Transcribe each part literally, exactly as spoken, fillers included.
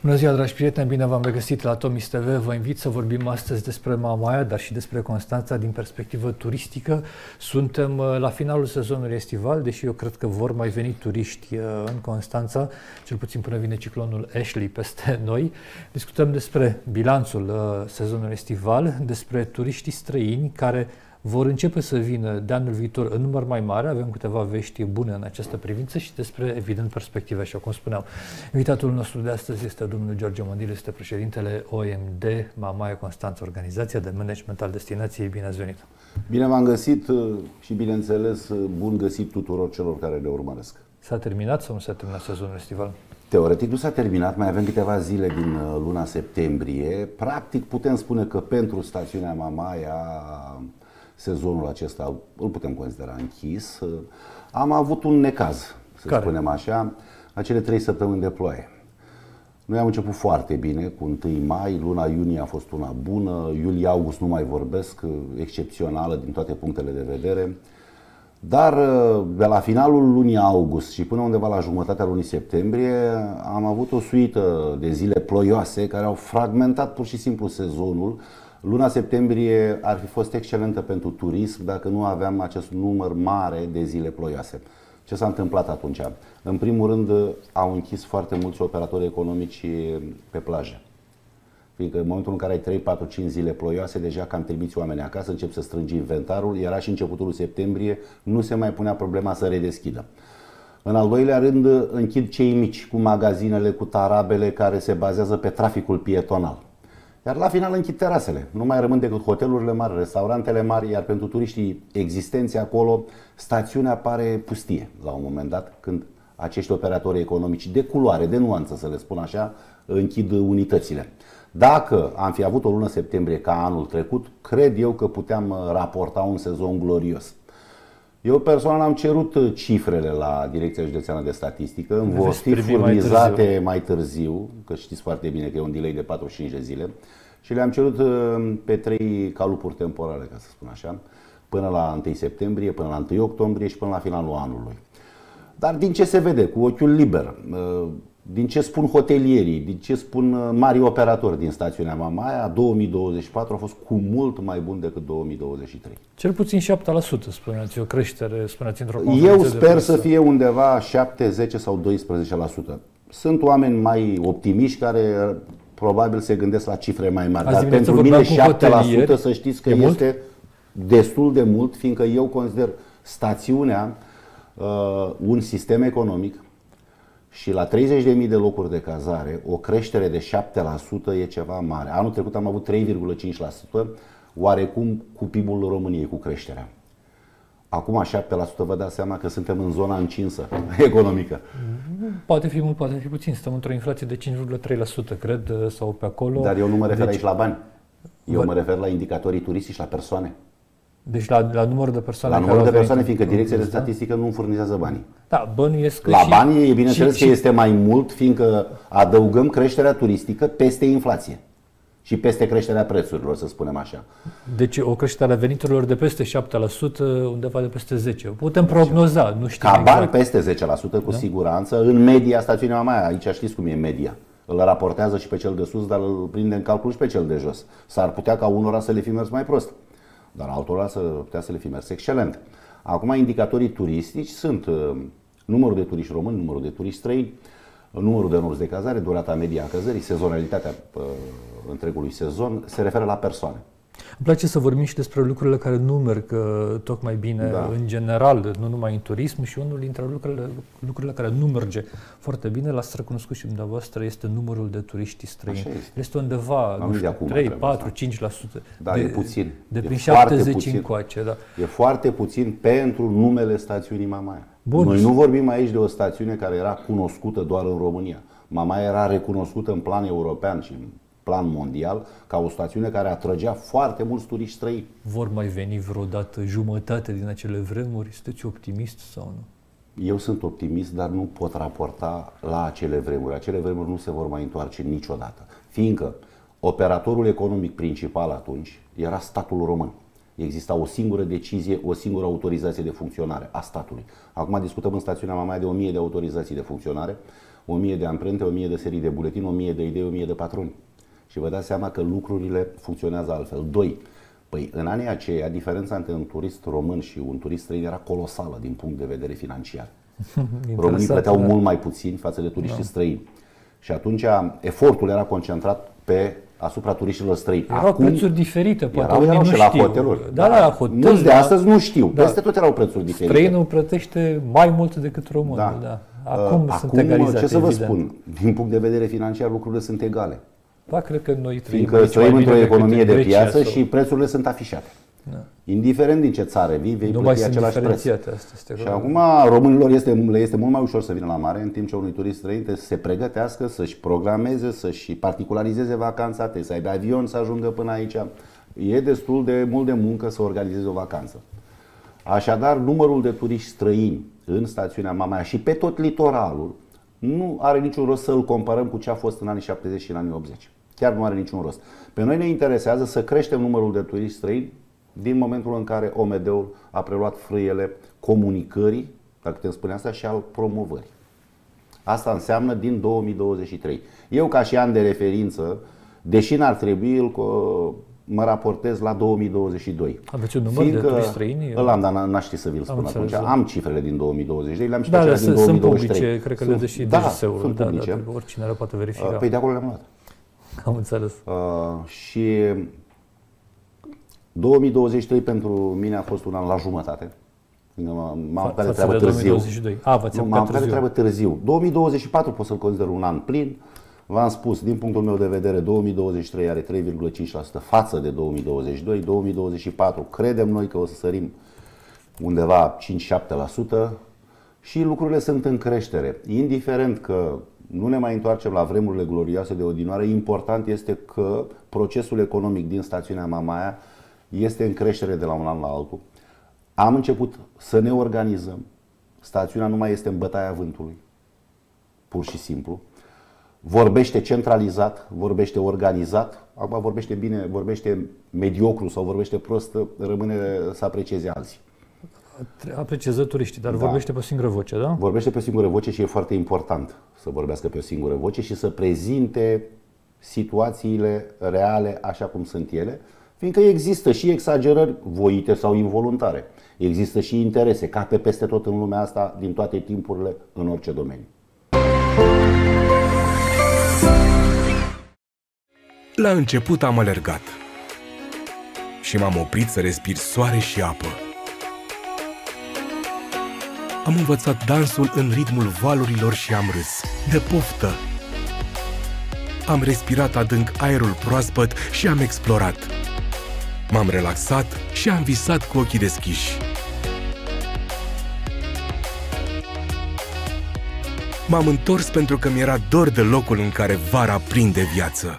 Bună ziua, dragi prieteni, bine v-am regăsit la Atomis T V. Vă invit să vorbim astăzi despre Mamaia, dar și despre Constanța din perspectivă turistică. Suntem la finalul sezonului estival, deși eu cred că vor mai veni turiști în Constanța, cel puțin până vine ciclonul Ashley peste noi. Discutăm despre bilanțul sezonului estival, despre turiștii străini care vor începe să vină de anul viitor în număr mai mare. Avem câteva vești bune în această privință și despre, evident, perspective, așa cum spuneam. Invitatul nostru de astăzi este domnul George Mondil, este președintele O M D Mamaia Constanța, organizația de management al destinației. Bine ați venit! Bine v-am găsit și, bineînțeles, bun găsit tuturor celor care ne urmăresc. S-a terminat sau nu s-a terminat sezonul estival? Teoretic nu s-a terminat, mai avem câteva zile din luna septembrie. Practic putem spune că pentru stațiunea Mamaia sezonul acesta îl putem considera închis. Am avut un necaz, să care? spunem așa, acele trei săptămâni de ploaie. Noi am început foarte bine cu întâi mai, luna iunie a fost una bună, iulie-august nu mai vorbesc, excepțională din toate punctele de vedere. Dar de la finalul lunii august și până undeva la jumătatea lunii septembrie am avut o suită de zile ploioase care au fragmentat pur și simplu sezonul. Luna septembrie ar fi fost excelentă pentru turism dacă nu aveam acest număr mare de zile ploioase. Ce s-a întâmplat atunci? În primul rând au închis foarte mulți operatori economici pe plajă. Fiindcă în momentul în care ai trei, patru, cinci zile ploioase, deja cam trimiți oamenii acasă, încep să strângi inventarul, era și începutul septembrie, nu se mai punea problema să redeschidă. În al doilea rând închid cei mici, cu magazinele, cu tarabele care se bazează pe traficul pietonal. Iar la final închid terasele. Nu mai rămân decât hotelurile mari, restaurantele mari, iar pentru turiștii existenți acolo, stațiunea pare pustie la un moment dat, când acești operatori economici de culoare, de nuanță, să le spun așa, închid unitățile. Dacă am fi avut o lună septembrie ca anul trecut, cred eu că puteam raporta un sezon glorios. Eu personal am cerut cifrele la Direcția Județeană de Statistică, îmi vor fi furnizate mai târziu. mai târziu, că știți foarte bine că e un delay de patruzeci și cinci de zile, și le-am cerut pe trei calupuri temporale, ca să spun așa, până la întâi septembrie, până la întâi octombrie și până la finalul anului. Dar din ce se vede, cu ochiul liber, din ce spun hotelierii, din ce spun mari operatori din stațiunea Mamaia, două mii douăzeci și patru a fost cu mult mai bun decât două mii douăzeci și trei. Cel puțin șapte la sută, spuneați, o creștere, spuneați într-o conferință. Eu sper să fie undeva șapte, zece sau doisprezece la sută. Sunt oameni mai optimiști care probabil se gândesc la cifre mai mari. Azi dar pentru mine șapte la sută să știți că e este mult? Destul de mult, fiindcă eu consider stațiunea uh, un sistem economic. Și la treizeci de mii de locuri de cazare, o creștere de șapte la sută e ceva mare. Anul trecut am avut trei virgulă cinci la sută, oarecum cu P I B-ul României, cu creșterea. Acum șapte la sută vă dați seama că suntem în zona încinsă economică. Poate fi mult, poate fi puțin. Stăm într-o inflație de cinci virgulă trei la sută, cred, sau pe acolo. Dar eu nu mă refer deci... aici la bani. Eu vă... mă refer la indicatorii turistici, la persoane. Deci la, la numărul de persoane. La numărul de persoane, fiindcă Direcția de Statistică nu furnizează banii. Da, bănuiesc că la și, bani e bineînțeles și, că este mai mult, fiindcă adăugăm creșterea turistică peste inflație și peste creșterea prețurilor, să spunem așa. Deci o creștere a veniturilor de peste șapte la sută, undeva de peste zece la sută. Putem prognoza, nu știu. Ca exact. bani peste zece la sută, cu da? siguranță, în media stațiunea Mamaia. Aici știți cum e media. Îl raportează și pe cel de sus, dar îl prinde în calcul și pe cel de jos. S-ar putea ca unora să le fi mers mai prost, dar altora să putea să le fi mers excelent. Acum, indicatorii turistici sunt uh, numărul de turiști români, numărul de turiști străini, numărul de nopți de cazare, durata media a căzării, sezonalitatea uh, întregului sezon, se referă la persoane. Îmi place să vorbim și despre lucrurile care nu merg uh, tocmai bine, da. în general, nu numai în turism, și unul dintre lucrurile, lucrurile care nu merge foarte bine, l-ați recunoscut și dumneavoastră, este numărul de turiști străini. Este. este undeva, nu știu, trei, patru, cinci la sută. Da, de, e puțin. De prin e șaptezeci încoace. Da. E foarte puțin pentru numele stațiunii Mamaia. Bun. Noi nu vorbim aici de o stațiune care era cunoscută doar în România. Mamaia era recunoscută în plan european și în plan mondial ca o stațiune care atrăgea foarte mulți turiști străini. Vor mai veni vreodată jumătate din acele vremuri? Sunteți optimist sau nu? Eu sunt optimist, dar nu pot raporta la acele vremuri. Acele vremuri nu se vor mai întoarce niciodată. Fiindcă operatorul economic principal atunci era statul român. Exista o singură decizie, o singură autorizație de funcționare a statului. Acum discutăm în stațiunea Mamaia de o mie de autorizații de funcționare. o mie de amprente, o mie de serii de buletin, o mie de idei, o mie de patroni. Și vă dați seama că lucrurile funcționează altfel. Doi, păi în anii aceia diferența între un turist român și un turist străin era colosală din punct de vedere financiar. Românii plăteau da. mult mai puțin față de turiștii da. străini. Și atunci efortul era concentrat pe asupra turiștilor străini. Erau Acum, prețuri diferite, poate erau, erau nu și știu. la hoteluri. Da, da, la hotel. Mulți de astăzi nu știu. Da. Peste tot erau prețuri diferite. Străinul plătește mai mult decât românul. Da. Da. Acum, uh, sunt Acum egalizate, ce să vă evident. spun? Din punct de vedere financiar, lucrurile sunt egale. Da, cred că noi trăim, Fiindcă trăim într-o economie de piață sau... și prețurile sunt afișate. Da. Indiferent din ce țară vii, vei nu plăti același preț. Asta și acum românilor este, le este mult mai ușor să vină la mare, în timp ce unui turist străin trebuie să se pregătească, să-și programeze, să-și particularizeze vacanța, trebuie să aibă avion să ajungă până aici. E destul de mult de muncă să organizeze o vacanță. Așadar, numărul de turiști străini în stațiunea Mamaia și pe tot litoralul nu are niciun rost să îl comparăm cu ce a fost în anii șaptezeci și în anii optzeci. Chiar nu are niciun rost. Pe noi ne interesează să creștem numărul de turiști străini din momentul în care O M D-ul a preluat frâiele comunicării, dacă putem spune asta, și al promovării. Asta înseamnă din două mii douăzeci și trei. Eu, ca și an de referință, deși n-ar trebui, îl, mă raportez la două mii douăzeci și doi. Aveți un număr de turiști străini? Îl am, dar n-aș ști să vi-l spun atunci. Am cifrele din două mii douăzeci și doi, le-am și pe da, cele din două mii douăzeci și trei. Sunt publice, cred că le dă și da, D G S-ul. sunt da, publice. Da, oricine le poate verifica. Păi de acolo le-am luat. Am înțeles. Uh, și două mii douăzeci și trei pentru mine a fost un an la jumătate. M-am apucat de treabă târziu. M-am apucat de treabă târziu. două mii douăzeci și patru pot să-l consider un an plin. V-am spus, din punctul meu de vedere, două mii douăzeci și trei are trei virgulă cinci la sută față de două mii douăzeci și doi. două mii douăzeci și patru credem noi că o să sărim undeva cinci șapte la sută și lucrurile sunt în creștere. Indiferent că nu ne mai întoarcem la vremurile glorioase de odinoară, important este că procesul economic din stațiunea Mamaia este în creștere de la un an la altul. Am început să ne organizăm. Stațiunea nu mai este în bătaia vântului, pur și simplu. Vorbește centralizat, vorbește organizat. Acum vorbește bine, vorbește mediocru sau vorbește prost, rămâne să aprecieze alții. Apreciază turiștii, dar da. vorbește pe o singură voce, da? Vorbește pe o singură voce și e foarte important să vorbească pe o singură voce și să prezinte situațiile reale așa cum sunt ele, fiindcă există și exagerări voite sau involuntare. Există și interese, ca pe peste tot în lumea asta, din toate timpurile, în orice domeniu. La început am alergat și m-am oprit să respir soare și apă. Am învățat dansul în ritmul valurilor și am râs de poftă. Am respirat adânc aerul proaspăt și am explorat. M-am relaxat și am visat cu ochii deschiși. M-am întors pentru că mi-era dor de locul în care vara prinde viață.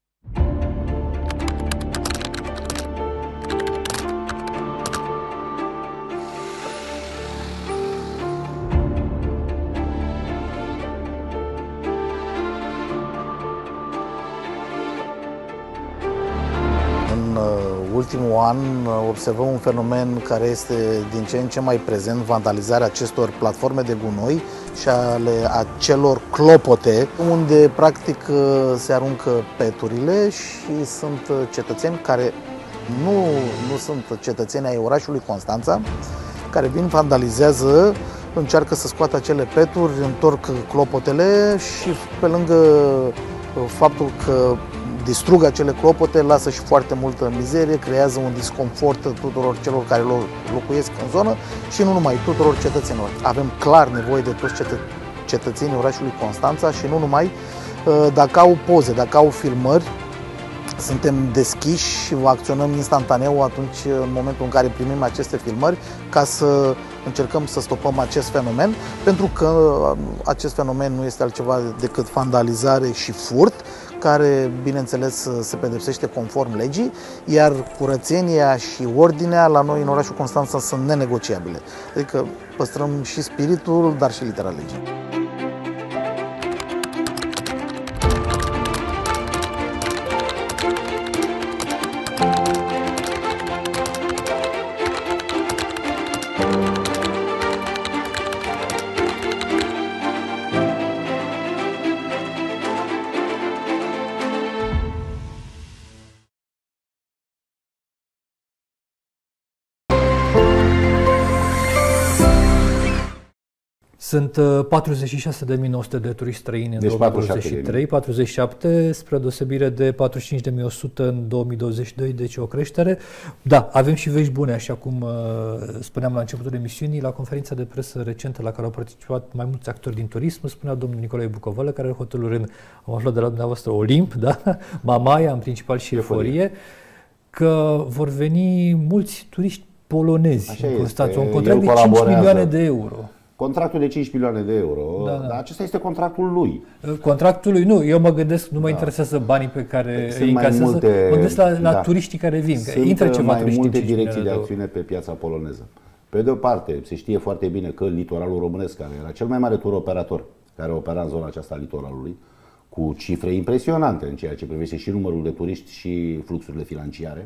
Ultimul an observăm un fenomen care este din ce în ce mai prezent, vandalizarea acestor platforme de gunoi și ale acelor clopote, unde practic se aruncă peturile și sunt cetățeni care nu, nu sunt cetățeni ai orașului Constanța, care vin, vandalizează, încearcă să scoată acele peturi, întorc clopotele și pe lângă faptul că distrug acele clopote, lasă și foarte multă mizerie, creează un disconfort tuturor celor care locuiesc în zonă și nu numai, tuturor cetățenilor. Avem clar nevoie de toți cetă cetățenii orașului Constanța și nu numai. Dacă au poze, dacă au filmări, suntem deschiși și acționăm instantaneu atunci, în momentul în care primim aceste filmări, ca să încercăm să stopăm acest fenomen, pentru că acest fenomen nu este altceva decât vandalizare și furt, care, bineînțeles, se pedepsește conform legii, iar curățenia și ordinea la noi în orașul Constanța sunt nenegociabile. Adică păstrăm și spiritul, dar și litera legii. Sunt patruzeci și șase de mii nouă sute de turiști străini în deci două mii douăzeci și trei, patruzeci și șapte spre deosebire de patruzeci și cinci de mii o sută în două mii douăzeci și doi, deci o creștere. Da, avem și vești bune, așa cum uh, spuneam la începutul emisiunii, la conferința de presă recentă la care au participat mai mulți actori din turism, spunea domnul Nicolae Bucovală, care are hoteluri în, am aflat de la dumneavoastră, Olimp, da? Mamaia, în principal și Eforie, că vor veni mulți turiști polonezi așa în Constanța, un este. contract de cinci milioane de euro. Contractul de cinci milioane de euro, da, da. Dar acesta este contractul lui. Contractul lui, nu, eu mă gândesc, nu mă da. interesează banii pe care Sunt îi încasează, multe, mă gândesc la, la da. turiștii care vin, că Sunt intră ceva mai multe în direcții de acțiune pe piața poloneză. Pe de o parte, se știe foarte bine că litoralul românesc, care era cel mai mare tur operator care opera în zona aceasta a litoralului, cu cifre impresionante în ceea ce privește și numărul de turiști și fluxurile financiare,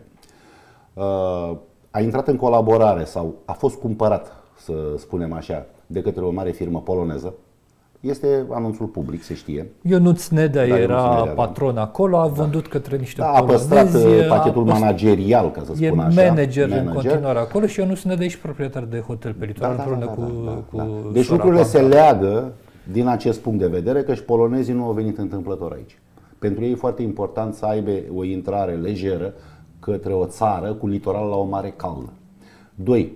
a intrat în colaborare sau a fost cumpărat, să spunem așa, de către o mare firmă poloneză. Este anunțul public, se știe. Ionuț Nedea da, era Nedea, patron da. acolo, a vândut da. către niște da, polonezi. A păstrat pachetul a managerial, ca să spun e așa. Manager, manager în continuare acolo și Ionuț Nedea e și proprietar de hotel pe litoral, da, da, împreună da, da, cu, da, da, cu da. Deci lucrurile se leagă din acest punct de vedere, că și polonezii nu au venit întâmplător aici. Pentru ei e foarte important să aibă o intrare lejeră către o țară cu litoral la o mare caldă. Doi,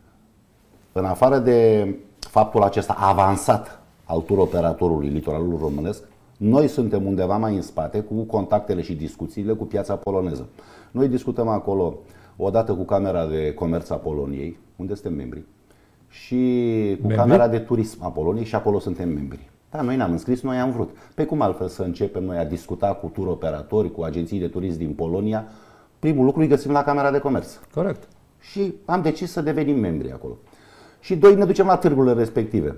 în afară de faptul acesta avansat al turoperatorului litoralul românesc, noi suntem undeva mai în spate cu contactele și discuțiile cu piața poloneză. Noi discutăm acolo odată cu Camera de Comerț a Poloniei, unde suntem membri, și cu membri? Camera de Turism a Poloniei, și acolo suntem membri. Da, noi ne-am înscris, noi am vrut. Pe cum altfel să începem noi a discuta cu turoperatori, cu agenții de turism din Polonia? Primul lucru îi găsim la Camera de Comerț. Corect. Și am decis să devenim membri acolo. Și doi, ne ducem la târgurile respective.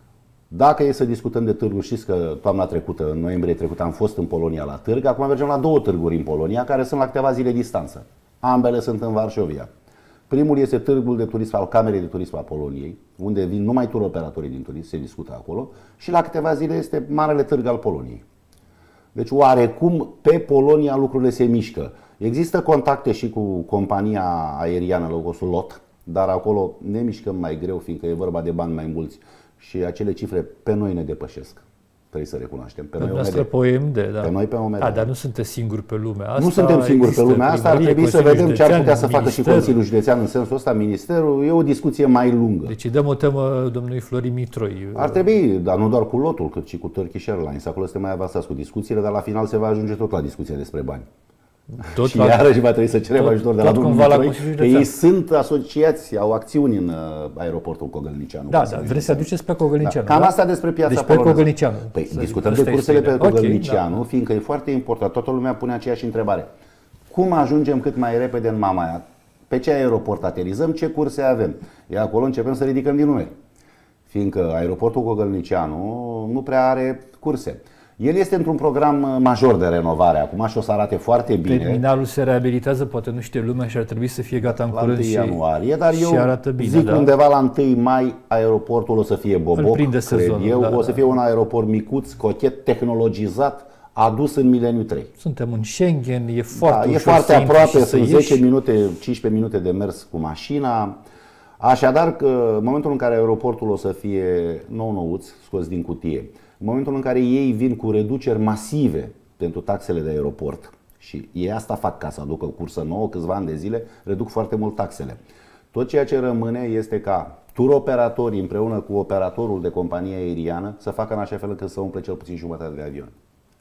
Dacă e să discutăm de târguri, știți că toamna trecută, în noiembrie trecut, am fost în Polonia la târg. Acum mergem la două târguri în Polonia, care sunt la câteva zile distanță. Ambele sunt în Varșovia. Primul este târgul de turism al Camerei de Turism a Poloniei, unde vin numai turoperatorii din turism, se discută acolo. Și la câteva zile este Marele Târg al Poloniei. Deci oarecum pe Polonia lucrurile se mișcă. Există contacte și cu compania aeriană low cost L O T, dar acolo ne mișcăm mai greu, fiindcă e vorba de bani mai mulți și acele cifre pe noi ne depășesc. Trebuie să recunoaștem. Pe, pe noi pe O M D, da. Pe noi pe O M D. A, dar nu suntem singuri pe lumea asta. Nu suntem singuri pe lumea asta, ar trebui să vedem ce ar putea să facă și Consiliul Județean în sensul ăsta, Ministerul. E o discuție mai lungă. Deci dăm o temă domnului Florin Mitroi. Ar trebui, dar nu doar cu lotul, cât și cu Turkish Airlines. Acolo suntem mai avansați cu discuțiile, dar la final se va ajunge tot la discuția despre bani. Tot și la, iarăși va trebui să cerem tot, ajutor de la domnul Mitroi, că ei sunt asociați, au acțiuni în uh, aeroportul Cogălnicianu. Da, da, vreți să aduceți pe Cogălnicianu. Da. Cam da? asta despre piața deci poloneză. Pe Cogălnicianu. Păi, discutăm de cursele pe Cogălnicianu, okay, fiindcă e foarte important. Toată lumea pune aceeași întrebare. Cum ajungem cât mai repede în Mamaia? Pe ce aeroport aterizăm? Ce curse avem? E acolo începem să ridicăm din numeri. Fiindcă aeroportul Cogălnicianu nu prea are curse. El este într-un program major de renovare acum și o să arate foarte bine. Terminalul se reabilitează, poate nu știe lumea și ar trebui să fie gata în la curând și, ianuarie, dar și eu arată bine, zic da? undeva la întâi mai aeroportul o să fie boboc, cred sezonul, eu, da, o să fie da. un aeroport micuț, cochet, tehnologizat, adus în mileniu trei. Suntem în Schengen, e foarte da, ușor e foarte să aproape, sunt zece ieși. minute, cincisprezece minute de mers cu mașina. Așadar, că în momentul în care aeroportul o să fie nou-nouț, scos din cutie, în momentul în care ei vin cu reduceri masive pentru taxele de aeroport, și ei asta fac ca să aducă o cursă nouă, câțiva ani de zile, reduc foarte mult taxele. Tot ceea ce rămâne este ca turoperatorii împreună cu operatorul de companie aeriană să facă în așa fel încât să umple cel puțin jumătate de avion.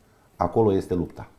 Acolo este lupta.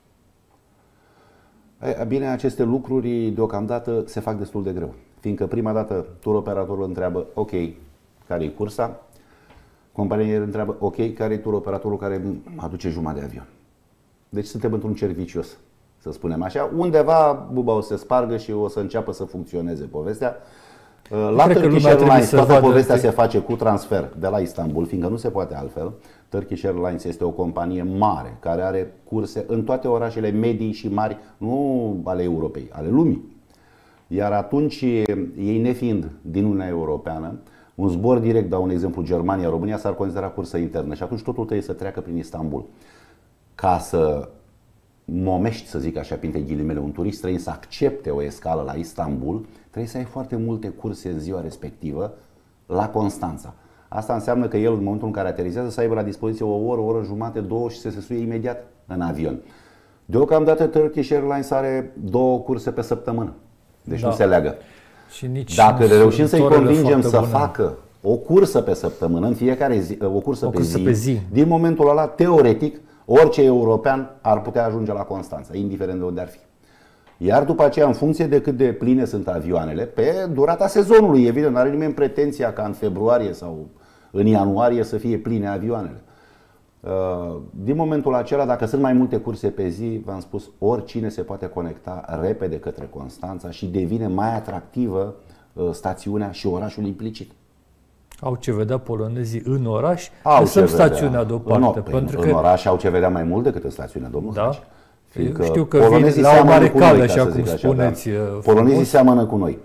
E, bine, aceste lucruri deocamdată se fac destul de greu, fiindcă prima dată turoperatorul întreabă, ok, care e cursa? Compania îl întreabă, ok, care e turoperatorul care aduce jumătate de avion? Deci suntem într-un cerc vicios, să spunem așa. Undeva buba o să se spargă și o să înceapă să funcționeze povestea. La Turkish Airlines toată povestea se face cu transfer de la Istanbul, fiindcă nu se poate altfel. Turkish Airlines este o companie mare care are curse în toate orașele medii și mari, nu ale Europei, ale lumii. Iar atunci, ei nefiind din Uniunea Europeană, un zbor direct, dau un exemplu, Germania-România s-ar considera cursă internă și atunci totul trebuie să treacă prin Istanbul. Ca să momești, să zic așa, printre ghilimele, un turist străin să accepte o escală la Istanbul, trebuie să ai foarte multe curse în ziua respectivă la Constanța. Asta înseamnă că el, în momentul în care aterizează, să aibă la dispoziție o oră, o oră jumate, două și să se suie imediat în avion. Deocamdată Turkish Airlines are două curse pe săptămână, deci da. nu se leagă. Și nici Dacă reușim să-i convingem să bună. facă o cursă pe săptămână, în fiecare zi, o cursă, o pe, cursă zi, pe zi, din momentul ăla, teoretic, orice european ar putea ajunge la Constanța, indiferent de unde ar fi. Iar după aceea, în funcție de cât de pline sunt avioanele, pe durata sezonului, evident, nu are nimeni pretenția ca în februarie sau în ianuarie să fie pline avioanele. Din momentul acela, dacă sunt mai multe curse pe zi, v-am spus, oricine se poate conecta repede către Constanța și devine mai atractivă stațiunea și orașul implicit. Au ce vedea polonezii în oraș, au lăsăm stațiunea deoparte. În, pentru în că... oraș au ce vedea mai mult decât în stațiunea, domnul da? Hagi. Fiindcă știu că polonezii vin la o mare cală, așa cum spuneți. Da. Polonezii seamănă cu noi.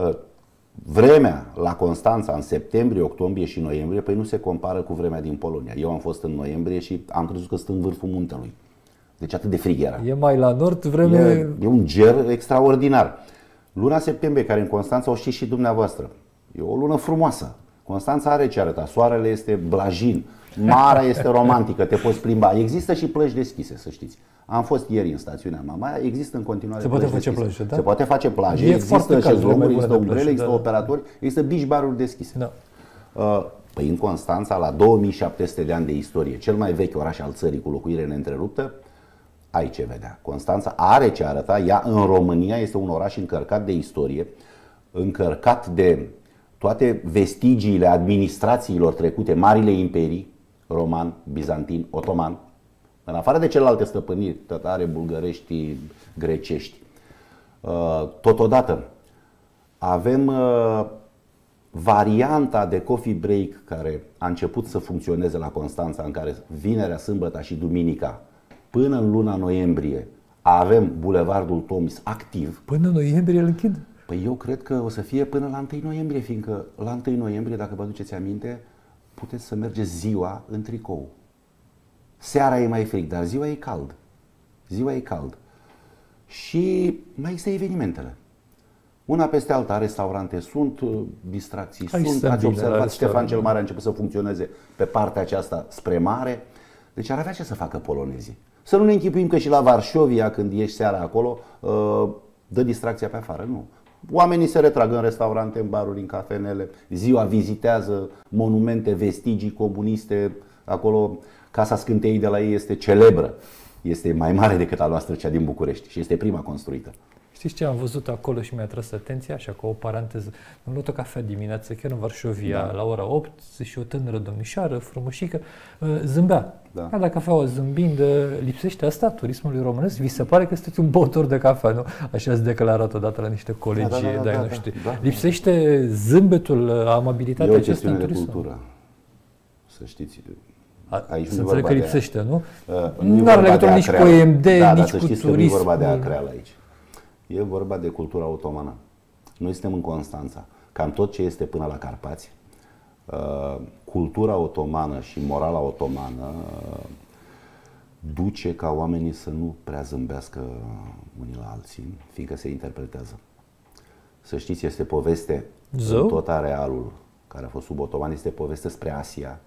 Vremea la Constanța în septembrie, octombrie și noiembrie, păi nu se compară cu vremea din Polonia. Eu am fost în noiembrie și am crezut că sunt în vârful muntelui. Deci atât de frig era. E mai la nord vreme... E, e un ger extraordinar. Luna septembrie, care în Constanța o știți și dumneavoastră, e o lună frumoasă. Constanța are ce arăta. Soarele este blajin, marea este romantică, te poți plimba. Există și plăci deschise, să știți. Am fost ieri în stațiunea Mamaia, există în continuare. Se poate face plajă, da? Se poate face plajă, E există șezlonguri, există umbrele, plajă, există da. operatori, există beach bar-uri deschise. Da. Păi în Constanța, la două mii șapte sute de ani de istorie, cel mai vechi oraș al țării cu locuire neîntreruptă, ai ce vedea. Constanța are ce arăta. Ea în România este un oraș încărcat de istorie, încărcat de toate vestigiile administrațiilor trecute, marile imperii, roman, bizantin, otoman, în afară de celelalte stăpâniri, tătare, bulgărești, grecești. Totodată avem varianta de coffee break care a început să funcționeze la Constanța, în care vinerea, sâmbăta și duminica, până în luna noiembrie, avem Bulevardul Tomis activ. Până în noiembrie îl închid? Păi eu cred că o să fie până la întâi noiembrie, fiindcă la întâi noiembrie, dacă vă aduceți aminte, puteți să mergeți ziua în tricou. Seara e mai frig, dar ziua e cald. Ziua e cald. Și mai există evenimentele. Una peste alta, restaurante sunt, distracții Hai sunt. Ați observat, Ștefan cel Mare a început să funcționeze pe partea aceasta spre mare. Deci ar avea ce să facă polonezii. Să nu ne închipuim că și la Varșovia, când ești seara acolo, dă distracția pe afară. Nu. Oamenii se retrag în restaurante, în baruri, în cafenele. Ziua vizitează monumente, vestigii comuniste. Acolo Casa Scânteii de la ei este celebră. Este mai mare decât a noastră, cea din București, și este prima construită. Știți ce am văzut acolo și mi-a tras atenția, așa ca o paranteză? Am luat o cafea dimineață, chiar în Varșovia, da. La ora opt, și o tânără domnișoară, frumușică, zâmbea. Da. Ca la cafeaua zâmbind, lipsește asta turismului românesc? Vi se pare că sunteți un băutor de cafea, nu? Așa ați declarat odată la niște colegi da, da, da, de-ai da, noștri. Da, da, lipsește zâmbetul, amabilitatea aceasta în turism? E o chestiune de cultură, să știți. Aici să înțeleg că lipsește, nu? Uh, nu are legătură nici cu E M D, da, nici cu turism. Nu e vorba de acreală aici. E vorba de cultura otomană. Noi suntem în Constanța. Cam tot ce este până la Carpați, uh, cultura otomană și morala otomană uh, duce ca oamenii să nu prea zâmbească unii la alții, fiindcă se interpretează. Să știți, este poveste în tot arealul care a fost sub otoman, este poveste spre Asia,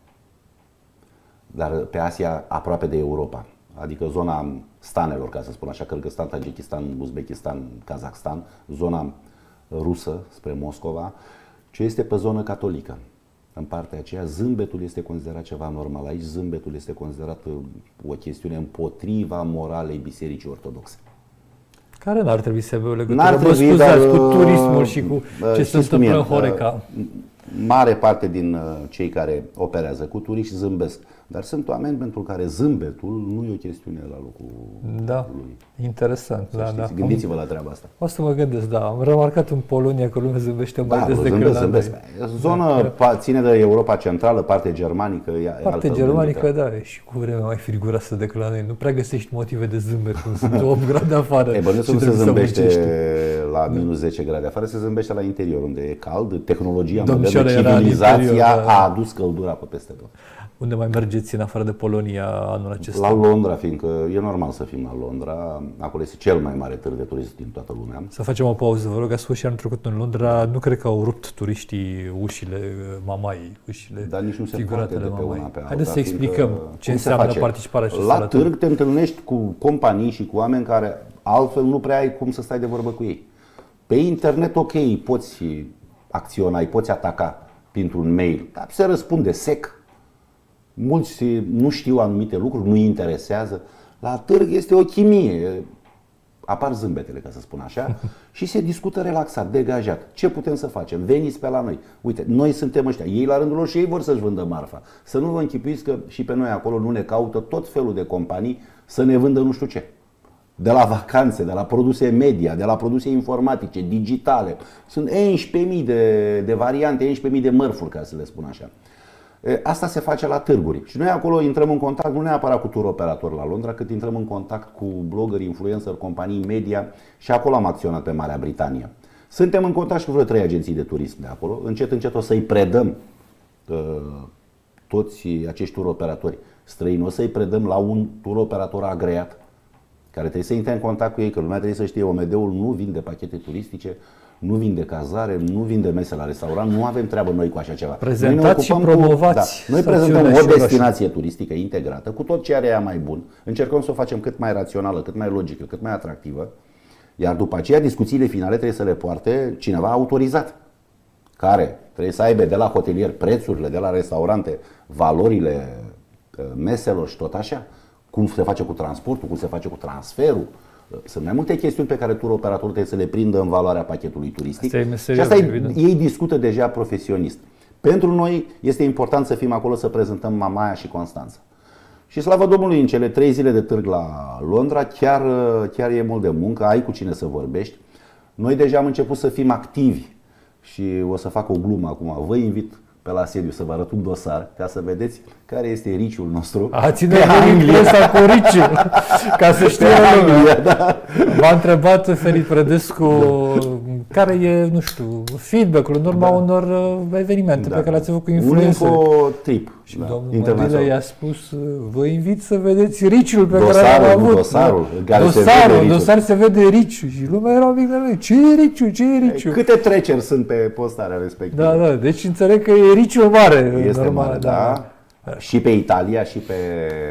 dar pe Asia aproape de Europa, adică zona stanelor, ca să spun așa, Kârgăstan, Tajikistan, Uzbekistan, Kazakhstan, zona rusă spre Moscova, ce este pe zonă catolică. În partea aceea, zâmbetul este considerat ceva normal. Aici zâmbetul este considerat o chestiune împotriva moralei Bisericii Ortodoxe. Care n-ar trebui să aibă o legătură, n-ar trebui, dar, cu turismul și cu ce se întâmplă în Horeca. Mare parte din cei care operează cu turiști zâmbesc. Dar sunt oameni pentru care zâmbetul nu e o chestiune la locul da, lui. Interesant. Da, da. Gândiți-vă la treaba asta. O să mă gândesc, da. Am remarcat în Polonia că lumea zâmbește mai da, des decât zâmbesc, la zâmbesc. noi. Zonă da. ține de Europa Centrală, parte germanică. Parte germanică, da. Și cu vremea mai friguroasă decât la noi. Nu prea găsești motive de zâmbet când sunt opt grade afară. E, bă, nu se zâmbește la minus zece grade afară, se zâmbește la interior, unde e cald. Tehnologia modernă, civilizația da. a adus căldura pe peste tot. Unde mai mergeți în afară de Polonia anul acesta? La Londra, fiindcă e normal să fim la Londra. Acolo este cel mai mare târg de turism din toată lumea. Să facem o pauză, vă rog. Ați fost și anul trecut în Londra. Nu cred că au rupt turiștii ușile Mamai, ușile Dar nici nu se poate de pe una pe alta. Haideți să explicăm ce înseamnă participarea acesta la târg. Te întâlnești cu companii și cu oameni care altfel nu prea ai cum să stai de vorbă cu ei. Pe internet, ok, poți acționa, îi poți ataca printr-un mail, dar se răspunde sec. Mulți nu știu anumite lucruri, nu-i interesează. La târg este o chimie. Apar zâmbetele, ca să spun așa, și se discută relaxat, degajat. Ce putem să facem? Veniți pe la noi. Uite, noi suntem ăștia. Ei la rândul lor și ei vor să-și vândă marfa. Să nu vă închipuiți că și pe noi acolo nu ne caută tot felul de companii să ne vândă nu știu ce. De la vacanțe, de la produse media, de la produse informatice, digitale. Sunt unsprezece mii de, de variante, unsprezece mii de mărfuri, ca să le spun așa. Asta se face la târguri. Și noi acolo intrăm în contact, nu neapărat cu tur operatori la Londra, cât intrăm în contact cu blogări, influencer, companii media, și acolo am acționat pe Marea Britanie. Suntem în contact și cu vreo trei agenții de turism de acolo. Încet, încet o să-i predăm uh, toți acești tur operatori străini, o să-i predăm la un tur operator agreat, care trebuie să intre în contact cu ei, că lumea trebuie să știe, O M D-ul nu vinde pachete turistice, nu vinde cazare, nu vinde mese la restaurant, nu avem treabă noi cu așa ceva. Prezentați și promovați. Cu, da, noi prezentăm o destinație turistică integrată, cu tot ce are ea mai bun. Încercăm să o facem cât mai rațională, cât mai logică, cât mai atractivă. Iar după aceea, discuțiile finale trebuie să le poarte cineva autorizat, care trebuie să aibă de la hotelier prețurile, de la restaurante, valorile meselor și tot așa, cum se face cu transportul, cum se face cu transferul. Sunt mai multe chestiuni pe care tur operatorul trebuie să le prindă în valoarea pachetului turistic. Asta și asta e, ei discută deja profesionist. Pentru noi este important să fim acolo să prezentăm Mamaia și Constanța. Și slavă Domnului, în cele trei zile de târg la Londra chiar, chiar e mult de muncă, ai cu cine să vorbești. Noi deja am început să fim activi și o să fac o glumă acum. Vă invit pe la sediu să vă arăt un dosar ca să vedeți care este riciul nostru. A ține presa cu riciul, ca să știe lumea. Da. M-a întrebat Ferit Prădescu care e, nu știu, feedback-ul în urma da. unor evenimente da. pe care le-ați avut cu influențări. Un info-trip. Și da. domnul Mădilă i-a spus, vă invit să vedeți riciul pe dosarul, care l-am avut. Dosarul, da. dosarul, se dosar se vede riciul și lumea era mic de noi. Ce e riciul? Ce e riciul? Câte treceri sunt pe postarea respectivă? Da, da, deci înțeleg că e riciul mare. Este normal, mare, da. da. Și pe Italia, și pe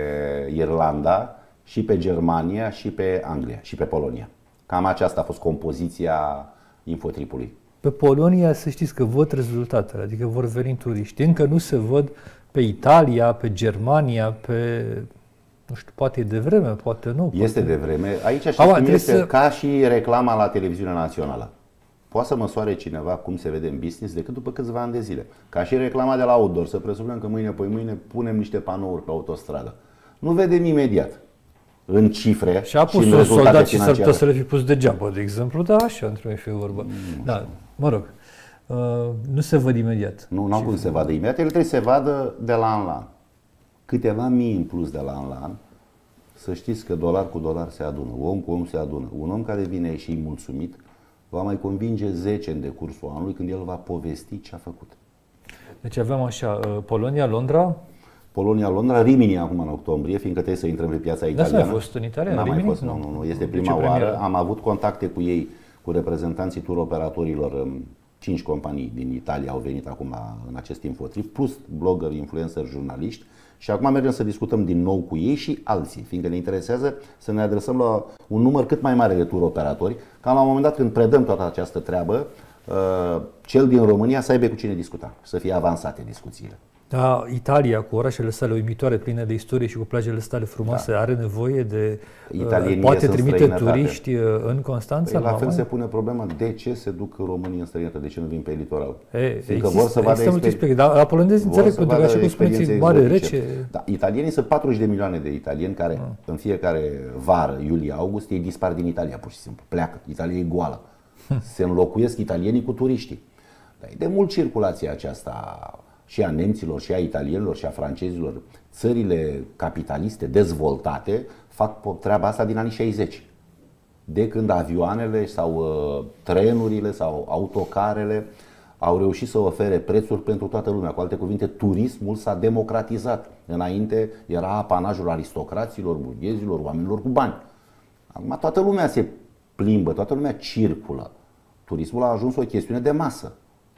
Irlanda, și pe Germania, și pe Anglia, și pe Polonia. Cam aceasta a fost compoziția infotripului. Pe Polonia să știți că văd rezultatele, adică vor veni turiști. Încă nu se văd pe Italia, pe Germania, pe... nu știu, poate e de vreme, poate nu. Este poate... de vreme. Aici știți cum este să... ca și reclama la televiziunea națională. Poate să măsoare cineva cum se vede în business decât după câțiva ani de zile. Ca și reclama de la outdoor, să presupunem că mâine, poi mâine punem niște panouri pe autostradă. Nu vedem imediat în cifre și a pus un soldat și s-ar putea să le fi pus degeaba, de exemplu, da, așa trebuie să fie vorba. Mm, da, mă rog, uh, nu se văd imediat. Nu, nu au cum să se vadă imediat, ele trebuie să se vadă de la an la an. Câteva mii în plus de la an la an. Să știți că dolar cu dolar se adună, om cu om se adună. Un om care vine și mulțumit va mai convinge zece în decursul anului când el va povesti ce a făcut. Deci avem așa, Polonia, Londra. Polonia, Londra, Rimini acum în octombrie, fiindcă trebuie să intrăm pe piața italiană. Dar n-a fost în Italia? N-a mai fost, nu, nu, nu. Este prima deci oară. Am avut contacte cu ei, cu reprezentanții tur operatorilor. Cinci companii din Italia au venit acum în acest infotrip, plus blogger, influencer, jurnaliști. Și acum mergem să discutăm din nou cu ei și alții, fiindcă ne interesează să ne adresăm la un număr cât mai mare de tur operatori, ca la un moment dat când predăm toată această treabă, cel din România să aibă cu cine discuta, să fie avansate discuțiile. Da, Italia, cu orașele sale uimitoare, pline de istorie și cu plajele sale frumoase, da. are nevoie de... Italienii poate trimite turiști în Constanța? Păi la fel se pune problema de ce se duc românii în străinătate, de ce nu vin pe litoral. E, există, vor să vadă exper- dar la polonezi înțeleg, pentru că așa cum spuneți, mare, rece... Da, italienii sunt patruzeci de milioane de italieni care ah. în fiecare vară, iulie-august, ei dispar din Italia, pur și simplu, pleacă. Italia e goală. Se înlocuiesc italienii cu turiștii. Dar e de mult circulația aceasta și a nemților, și a italienilor, și a francezilor. Țările capitaliste, dezvoltate, fac treaba asta din anii șaizeci. De când avioanele sau uh, trenurile sau autocarele au reușit să ofere prețuri pentru toată lumea. Cu alte cuvinte, turismul s-a democratizat. Înainte era apanajul aristocraților, burghezilor, oamenilor cu bani. Acum toată lumea se plimbă, toată lumea circulă. Turismul a ajuns o chestiune de masă.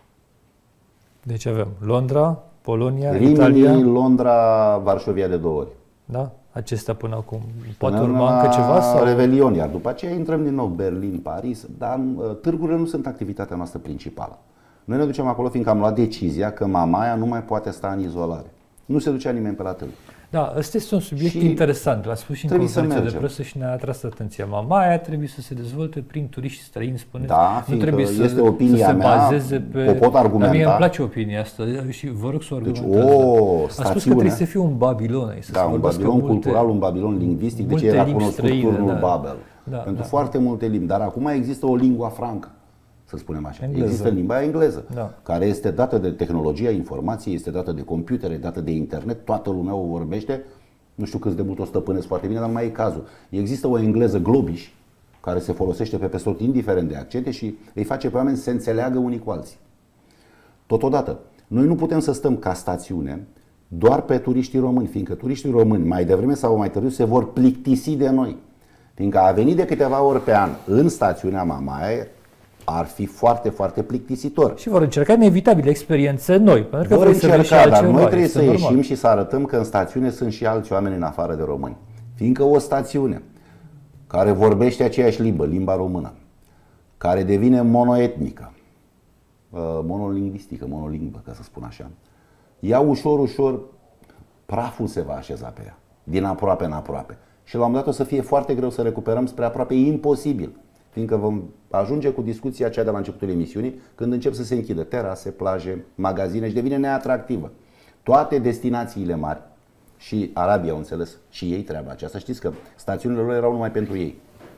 Deci avem Londra, Polonia, Rimini, Italia. Londra, Varșovia de două ori. Da? Acestea până acum. Poate Până urma încă ceva? Sau? Revelion, iar după aceea intrăm din nou Berlin, Paris, dar târgurile nu sunt activitatea noastră principală. Noi ne ducem acolo fiindcă am luat decizia că Mamaia nu mai poate sta în izolare. Nu se ducea nimeni pe la târg. Da, ăsta este un subiect Și interesant. L-a spus și în trebuie să conferința de mergem. presă și ne-a atras atenția. Mamaia trebuie să se dezvolte prin turiști străini, spuneți. Da, nu fiindcă trebuie să, este opinia să se mea, bazeze pe... o pot argumenta. Dar mie îmi place opinia asta și vă rog să o Deci argumentați. o A spus că stațiune, trebuie să fie un Babilon. Să da, se un vorbească Babilon multe, cultural, un Babilon lingvistic, de ce multe era limbi cunoscut străine, turnul da. Babel. Da, Pentru da. foarte multe limbi, dar acum există o lingua franca, să spunem așa. Engleză. Există limba engleză, Da. care este dată de tehnologia informației, este dată de computere, dată de internet, toată lumea o vorbește. Nu știu câți de mult o stăpânesc foarte bine, dar nu mai e cazul. Există o engleză globiș, care se folosește pe peste tot, indiferent de accente, și îi face pe oameni să se înțeleagă unii cu alții. Totodată, noi nu putem să stăm ca stațiune doar pe turiștii români, fiindcă turiștii români, mai devreme sau mai târziu, se vor plictisi de noi. Fiindcă a venit de câteva ori pe an în stațiunea Mamaia, ar fi foarte, foarte plictisitor. Și vor încerca inevitabile experiențe noi. Pentru că Vor vor să vezi și încerca, dar altceva, noi trebuie este să normal. ieșim și să arătăm că în stațiune sunt și alți oameni în afară de români. Fiindcă o stațiune care vorbește aceeași limbă, limba română, care devine monoetnică, monolingvistică, monolimbă, ca să spun așa, ea ușor, ușor, praful se va așeza pe ea, din aproape în aproape. Și la un moment dat o să fie foarte greu să recuperăm, spre aproape imposibil. Fiindcă vom ajunge cu discuția aceea de la începutul emisiunii, când încep să se închidă terase, plaje, magazine și devine neatractivă. Toate destinațiile mari, și arabii au înțeles și ei treaba aceasta, știți că stațiunile lor erau numai pentru ei.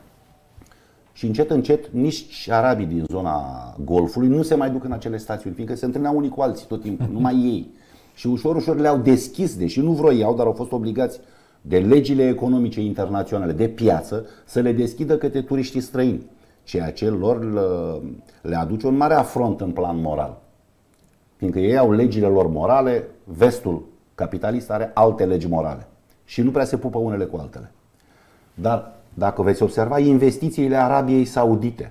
Și încet, încet, nici arabii din zona Golfului nu se mai duc în acele stațiuni, fiindcă se întâlneau unii cu alții tot timpul, numai ei. Și ușor, ușor le-au deschis, deși nu vroiau, dar au fost obligați de legile economice internaționale, de piață, să le deschidă către turiștii străini, ceea ce lor le aduce un mare afront în plan moral. Fiindcă ei au legile lor morale, vestul capitalist are alte legi morale și nu prea se pupă unele cu altele. Dar dacă veți observa, investițiile Arabiei Saudite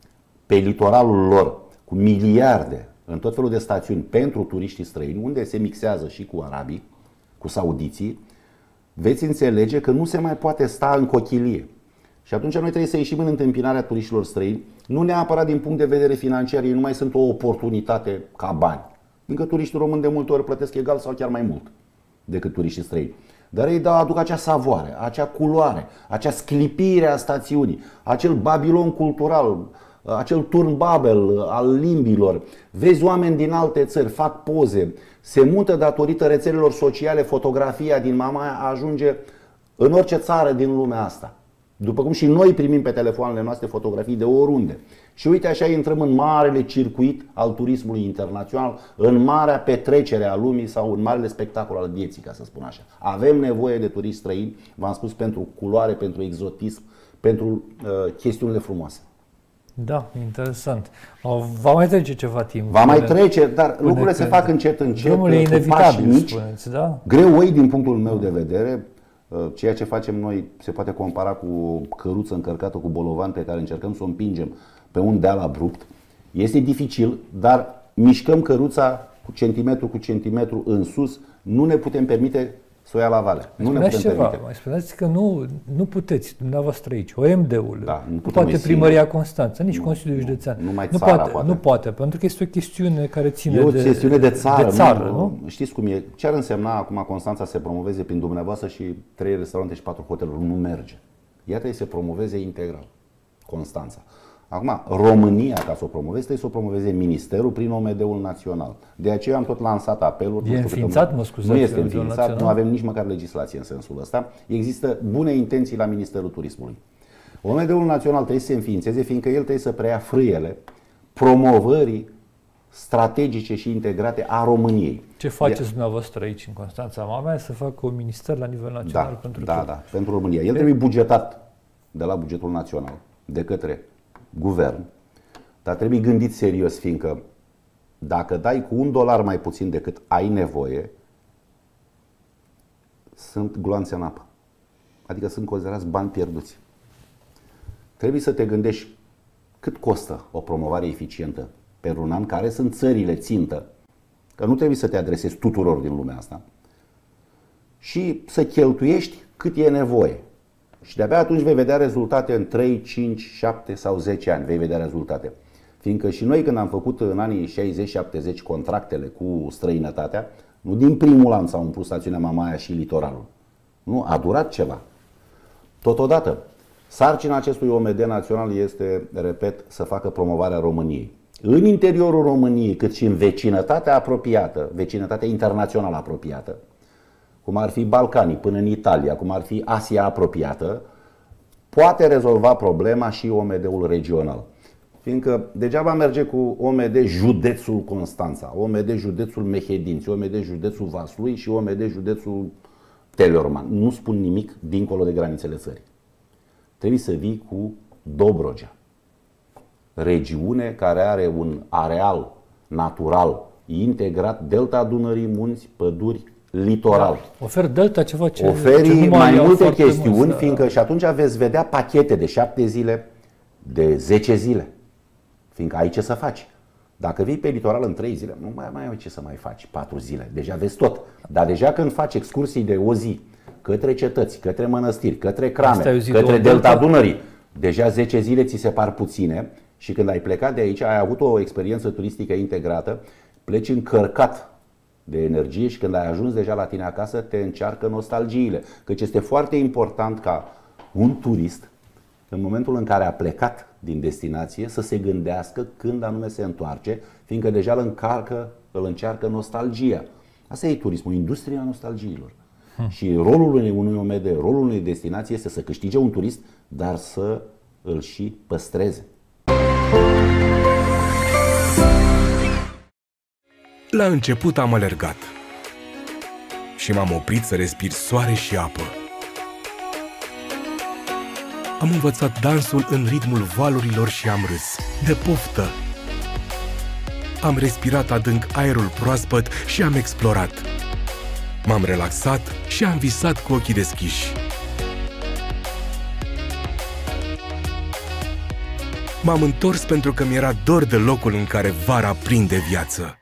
pe litoralul lor, cu miliarde în tot felul de stațiuni pentru turiștii străini, unde se mixează și cu arabii, cu saudiții, veți înțelege că nu se mai poate sta în cochilie. Și atunci noi trebuie să ieșim în întâmpinarea turiștilor străini, nu neapărat din punct de vedere financiar, ei nu mai sunt o oportunitate ca bani. Încă turiștii români de multe ori plătesc egal sau chiar mai mult decât turiștii străini. Dar ei da, aduc acea savoare, acea culoare, acea sclipire a stațiunii, acel Babilon cultural, acel turn Babel al limbilor. Vezi oameni din alte țări, fac poze, se mută datorită rețelelor sociale, fotografia din Mamaia ajunge în orice țară din lumea asta. După cum și noi primim pe telefoanele noastre fotografii de oriunde. Și uite așa intrăm în marele circuit al turismului internațional, în marea petrecere a lumii sau în marele spectacol al vieții, ca să spun așa. Avem nevoie de turiști străini, v-am spus, pentru culoare, pentru exotism, pentru uh, chestiunile frumoase. Da, interesant. Va mai trece ceva timp. Va mai trece, dar lucrurile se fac încet, încet. Drumul e inevitabil, spuneți, da? Greoi din punctul meu de vedere. Ceea ce facem noi se poate compara cu o căruță încărcată cu bolovan pe care încercăm să o împingem pe un deal abrupt. Este dificil, dar mișcăm căruța cu centimetru cu centimetru în sus. Nu ne putem permite să o ia la vale. Mai nu ne putem ceva, permite. mai spuneți că nu, nu puteți, dumneavoastră aici, O M D-ul, Da, nu nu putem poate noi Primăria singuri. Constanța, nici Nu, Consiliul nu, Județean. numai nu țara poate, poate. nu poate, pentru că este o chestiune care ține E o de, chestiune de țară, de țară nu? nu? Știți cum e? Ce ar însemna acum Constanța să se promoveze prin dumneavoastră și trei restaurante și patru hoteluri? Nu merge. Ea trebuie să se promoveze integral, Constanța. Acum, România, ca să o promoveze, trebuie să o promoveze Ministerul prin O M D-ul național. De aceea am tot lansat apeluri. E înființat, mă scuzați, Nu este O M D-ul înființat, național? nu avem nici măcar legislație în sensul ăsta. Există bune intenții la Ministerul Turismului. O M D-ul național trebuie să se înființeze, fiindcă el trebuie să preia frâiele promovării strategice și integrate a României. Ce faceți dumneavoastră aici în Constanța Mamaia? Să facă un minister la nivel național Da, pentru da, turism. da, pentru România. El trebuie bugetat de la bugetul național, de către guvern, dar trebuie gândit serios, fiindcă dacă dai cu un dolar mai puțin decât ai nevoie, sunt gloanțe în apă. Adică sunt considerați bani pierduți. Trebuie să te gândești cât costă o promovare eficientă pe un an, care sunt țările țintă, că nu trebuie să te adresezi tuturor din lumea asta, și să cheltuiești cât e nevoie. Și de-abia atunci vei vedea rezultate în trei, cinci, șapte sau zece ani. Vei vedea rezultate. Fiindcă și noi, când am făcut în anii șaizeci șaptezeci contractele cu străinătatea, nu din primul an s-au umplut stațiunea Mamaia și litoralul. Nu, a durat ceva. Totodată, sarcina acestui O M D național este, repet, să facă promovarea României. În interiorul României, cât și în vecinătatea apropiată, vecinătatea internațională apropiată, cum ar fi Balcanii, până în Italia, cum ar fi Asia apropiată, poate rezolva problema și O M D-ul regional. Fiindcă degeaba merge cu O M D județul Constanța, O M D județul Mehedinți, O M D județul Vaslui și O M D județul Teleorman. Nu spun nimic dincolo de granițele țării. Trebuie să vii cu Dobrogea, regiune care are un areal natural integrat, delta Dunării, munți, păduri, litoral. Da, ofer delta ceva ce oferi ce mai multe chestiuni, mult, fiindcă și atunci veți vedea pachete de șapte zile, de zece zile. Fiindcă ai ce să faci. Dacă vii pe litoral în trei zile, nu mai, mai ai ce să mai faci, patru zile. Deja vezi tot. Dar deja când faci excursii de o zi către cetăți, către mănăstiri, către crame, către delta Dunării, deja zece zile ți se par puține și când ai plecat de aici, ai avut o experiență turistică integrată, pleci încărcat de energie și când ai ajuns deja la tine acasă, te încearcă nostalgiile. Căci este foarte important ca un turist, în momentul în care a plecat din destinație, să se gândească când anume se întoarce, fiindcă deja îl încarcă, îl încearcă nostalgia. Asta e turismul, industria nostalgiilor. Hmm. Și rolul unui, unui O M D, rolul unei destinații este să câștige un turist, dar să îl și păstreze. La început am alergat și m-am oprit să respir soare și apă. Am învățat dansul în ritmul valurilor și am râs, de poftă. Am respirat adânc aerul proaspăt și am explorat. M-am relaxat și am visat cu ochii deschiși. M-am întors pentru că mi-era dor de locul în care vara prinde viață.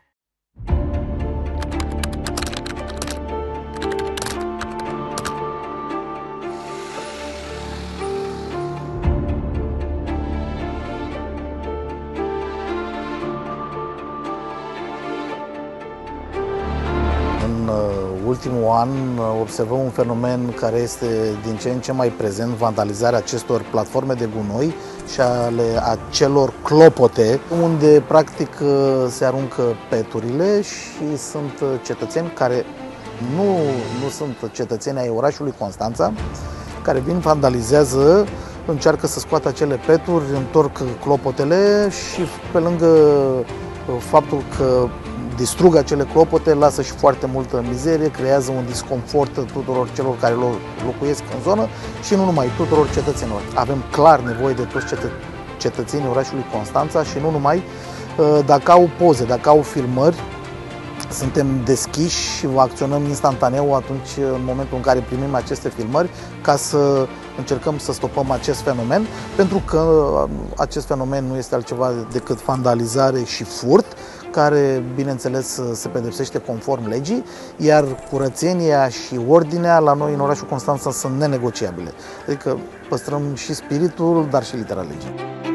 Ultimul an observăm un fenomen care este din ce în ce mai prezent, vandalizarea acestor platforme de gunoi și ale acelor clopote, unde practic se aruncă peturile și sunt cetățeni care nu, nu sunt cetățeni ai orașului Constanța, care vin, vandalizează, încearcă să scoată acele peturi, întorc clopotele și pe lângă faptul că distrug acele clopote, lasă și foarte multă mizerie, creează un disconfort tuturor celor care locuiesc în zonă și nu numai, tuturor cetățenilor. Avem clar nevoie de toți cetă cetățenii orașului Constanța și nu numai. Dacă au poze, dacă au filmări, suntem deschiși și acționăm instantaneu atunci, în momentul în care primim aceste filmări, ca să încercăm să stopăm acest fenomen, pentru că acest fenomen nu este altceva decât vandalizare și furt, care, bineînțeles, se pedepsește conform legii, iar curățenia și ordinea la noi în orașul Constanța sunt nenegociabile. Adică păstrăm și spiritul, dar și litera legii.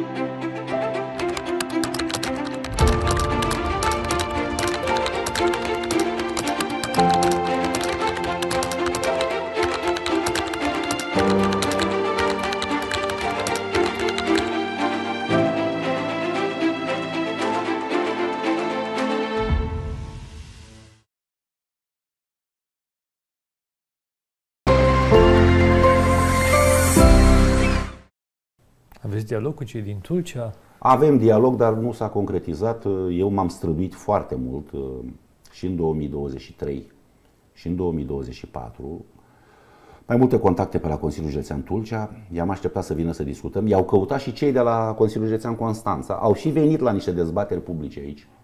Aveți dialog cu cei din Tulcea? Avem dialog, dar nu s-a concretizat. Eu m-am străduit foarte mult și în două mii douăzeci și trei și în două mii douăzeci și patru. Mai multe contacte pe la Consiliul Județean Tulcea. I-am așteptat să vină să discutăm. I-au căutat și cei de la Consiliul Județean Constanța. Au și venit la niște dezbateri publice aici.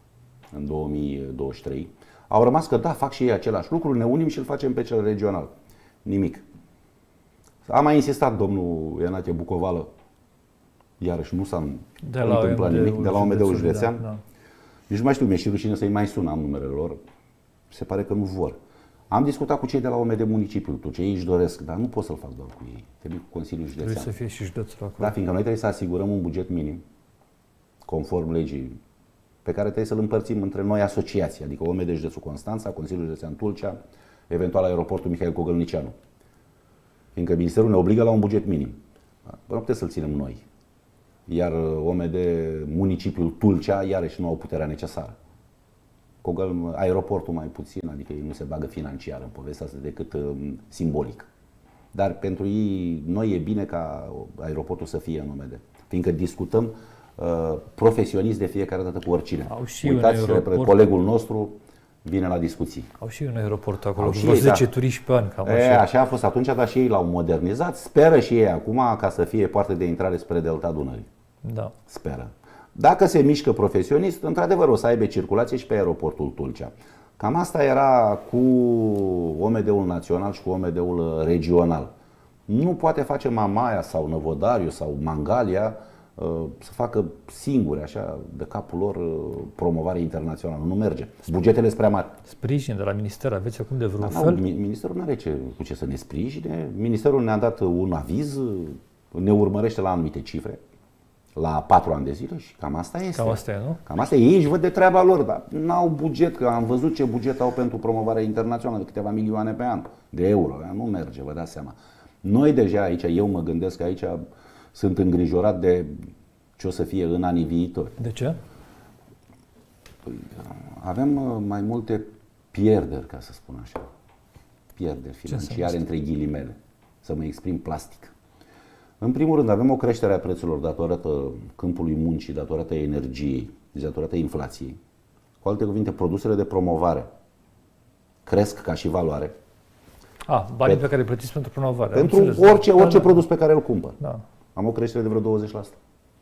în două mii douăzeci și trei. Au rămas că da, fac și ei același lucru, ne unim și îl facem pe cel regional. Nimic. A mai insistat domnul Ienache Bucovală, iarăși nu s-a întâmplat nimic, de la O M D-ul județean. Da, da. Nici nu mai știu, mi-e și rușine să-i mai sun, am numerele lor. Se pare că nu vor. Am discutat cu cei de la O M D municipiul Tulcea, ei își doresc, dar nu pot să-l fac doar cu ei. Trebuie cu Consiliul Județean. Trebuie să fie și județul acolo. Da, fiindcă noi trebuie să asigurăm un buget minim, conform legii, pe care trebuie să-l împărțim între noi asociații, adică O M D Județul Constanța, Consiliul Județean Tulcea, eventual aeroportul Mihail Cogălnicianu. Fiindcă Ministerul ne obligă la un buget minim. Nu putem să-l ținem noi. Iar O M D municipiul Tulcea, iarăși nu au puterea necesară. Cogăl, aeroportul mai puțin, adică ei nu se bagă financiar în povestea asta decât um, simbolic. Dar pentru ei, noi e bine ca aeroportul să fie în O M D. Fiindcă discutăm uh, profesionist de fiecare dată cu oricine. Uitați, aeroport... colegul nostru vine la discuții. Au și un aeroport acolo, cu zece da. turiști pe an. Cam e, așa. așa a fost atunci, dar și ei l-au modernizat. Speră și ei acum ca să fie poartă de intrare spre Delta Dunării. Da. Speră. Dacă se mișcă profesionist, într-adevăr o să aibă circulație și pe aeroportul Tulcea. Cam asta era cu O M D-ul național și cu O M D-ul regional. Nu poate face Mamaia sau Năvodariu sau Mangalia să facă singuri, așa, de capul lor, promovare internațională. Nu merge. Bugetele sunt prea mari. Sprijin de la minister aveți acum de vreun da, fel? Ministerul nu are ce, cu ce să ne sprijine. Ministerul ne-a dat un aviz, ne urmărește la anumite cifre, la patru ani de zile și cam asta este. Cam asta e, nu? Cam asta e. Ei își văd de treaba lor, dar n-au buget, că am văzut ce buget au pentru promovarea internațională, de câteva milioane pe an, de euro. Nu merge, vă dați seama. Noi deja aici, eu mă gândesc că aici sunt îngrijorat de ce o să fie în anii viitori. De ce? Avem mai multe pierderi, ca să spun așa. Pierderi financiare între ghilimele. Să mă exprim plastic. În primul rând, avem o creștere a prețurilor datorată câmpului muncii, datorată energiei, datorată inflației. Cu alte cuvinte, produsele de promovare cresc ca și valoare. A, banii pe, pe care îi plătiți pentru promovare. Pentru orice, orice da, produs pe care îl cumpăr. Da. Am o creștere de vreo douăzeci la sută.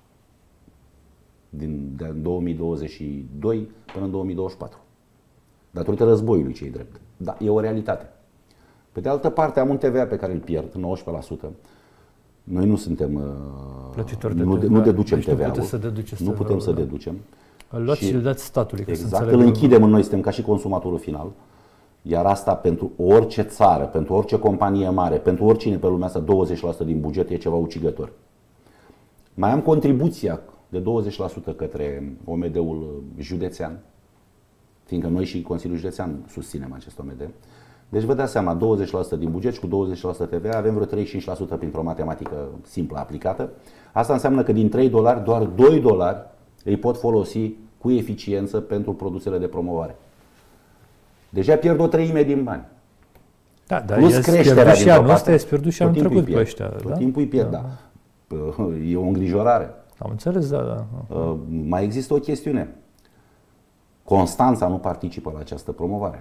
Din de două mii douăzeci și doi până în două mii douăzeci și patru. Datorită războiului, ce-i drept. Da, e o realitate. Pe de altă parte, am un T V A pe care îl pierd, nouăsprezece la sută. Noi nu suntem plătitori de nu, nu deducem deci T V A-ul. Nu putem să deducem. Îl luați și îl dați statului. Exact, îl închidem în noi, suntem ca și consumatorul final. Iar asta pentru orice țară, pentru orice companie mare, pentru oricine pe lumea asta, douăzeci la sută din buget e ceva ucigător. Mai am contribuția de douăzeci la sută către O M D-ul județean, fiindcă noi și Consiliul Județean susținem acest O M D. Deci vă dați seama, douăzeci la sută din buget și cu douăzeci la sută T V A avem vreo treizeci și cinci la sută printr-o matematică simplă aplicată. Asta înseamnă că din trei dolari, doar doi dolari îi pot folosi cu eficiență pentru produsele de promovare. Deja pierd o treime din bani. Da, dar plus creșterea din anul ăsta, e pierdut și anul trecut pe ăștia. Tot timpul îi pierd, da. da. E o îngrijorare. Am înțeles, da, da. Mai există o chestiune. Constanța nu participă la această promovare.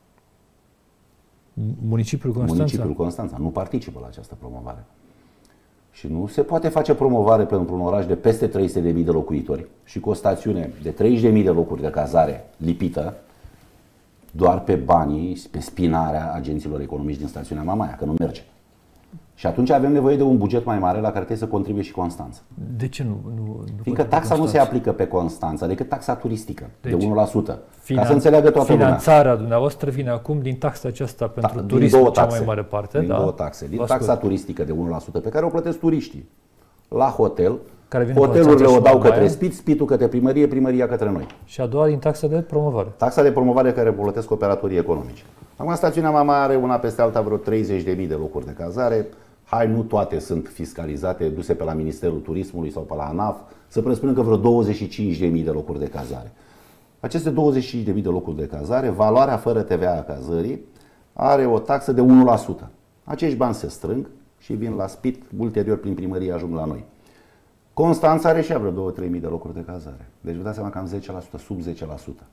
Municipiul Constanța? Municipiul Constanța nu participă la această promovare. Și nu se poate face promovare pentru un oraș de peste trei sute de mii de locuitori și cu o stațiune de treizeci de mii de locuri de cazare lipită doar pe banii, pe spinarea agenților economici din stațiunea Mamaia, că nu merge. Și atunci avem nevoie de un buget mai mare la care trebuie să contribuie și Constanța. De ce nu? nu, nu Fiindcă taxa Constanța nu se aplică pe Constanța, decât taxa turistică, deci, de unu la sută. Finan- ca să înțeleagă toată lumea. Finanțarea dumneavoastră vine acum din taxa aceasta pentru da, turism, cea mai mare parte. Din da? două taxe. Din taxa turistică de unu la sută pe care o plătesc turiștii la hotel. Hotelurile o dau către Spit, Spitul către primărie, primăria către noi. Și a doua din taxa de promovare. Taxa de promovare care o plătesc operatorii economici. Acum stațiunea Mamaia are una peste alta vreo treizeci de mii de locuri de cazare. Hai, nu toate sunt fiscalizate, duse pe la Ministerul Turismului sau pe la ANAF. Să presupunem că vreo douăzeci și cinci de mii de locuri de cazare. Aceste douăzeci și cinci de mii de locuri de cazare, valoarea fără T V A a cazării, are o taxă de unu la sută. Acești bani se strâng și vin la Spit, ulterior prin primărie ajung la noi. Constanța are și vreo două trei mii de locuri de cazare. Deci vă dați seama cam zece la sută, sub zece la sută.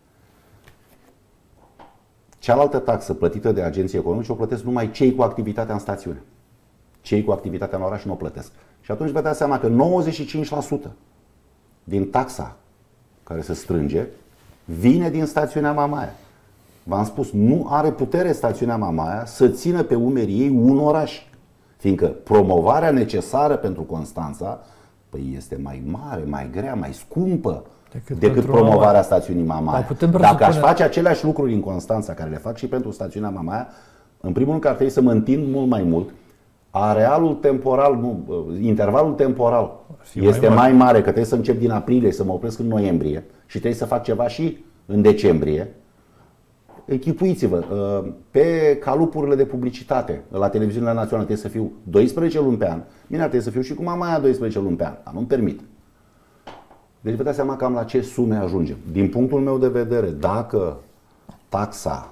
Cealaltă taxă plătită de agenții economici o plătesc numai cei cu activitatea în stațiune. Cei cu activitatea în oraș nu o plătesc. Și atunci vă dați seama că nouăzeci și cinci la sută din taxa care se strânge vine din stațiunea Mamaia. V-am spus, nu are putere stațiunea Mamaia să țină pe umerii ei un oraș. Fiindcă promovarea necesară pentru Constanța păi este mai mare, mai grea, mai scumpă decât, decât promovarea Mamaia. Stațiunii Mamaia. Dacă aș face aceleași lucruri în Constanța care le fac și pentru stațiunea Mamaia, în primul rând că ar trebui să mă întind mult mai mult. Arealul temporal, nu, intervalul temporal este mai mare. mai mare, că trebuie să încep din aprilie, să mă opresc în noiembrie și trebuie să fac ceva și în decembrie. Echipuiți-vă, pe calupurile de publicitate la televiziunile naționale trebuie să fiu doisprezece luni pe an. Mine ar trebui să fiu și cu Mamaia doisprezece luni pe an, dar nu-mi permit. Deci vă dați seama cam la ce sume ajungem. Din punctul meu de vedere, dacă taxa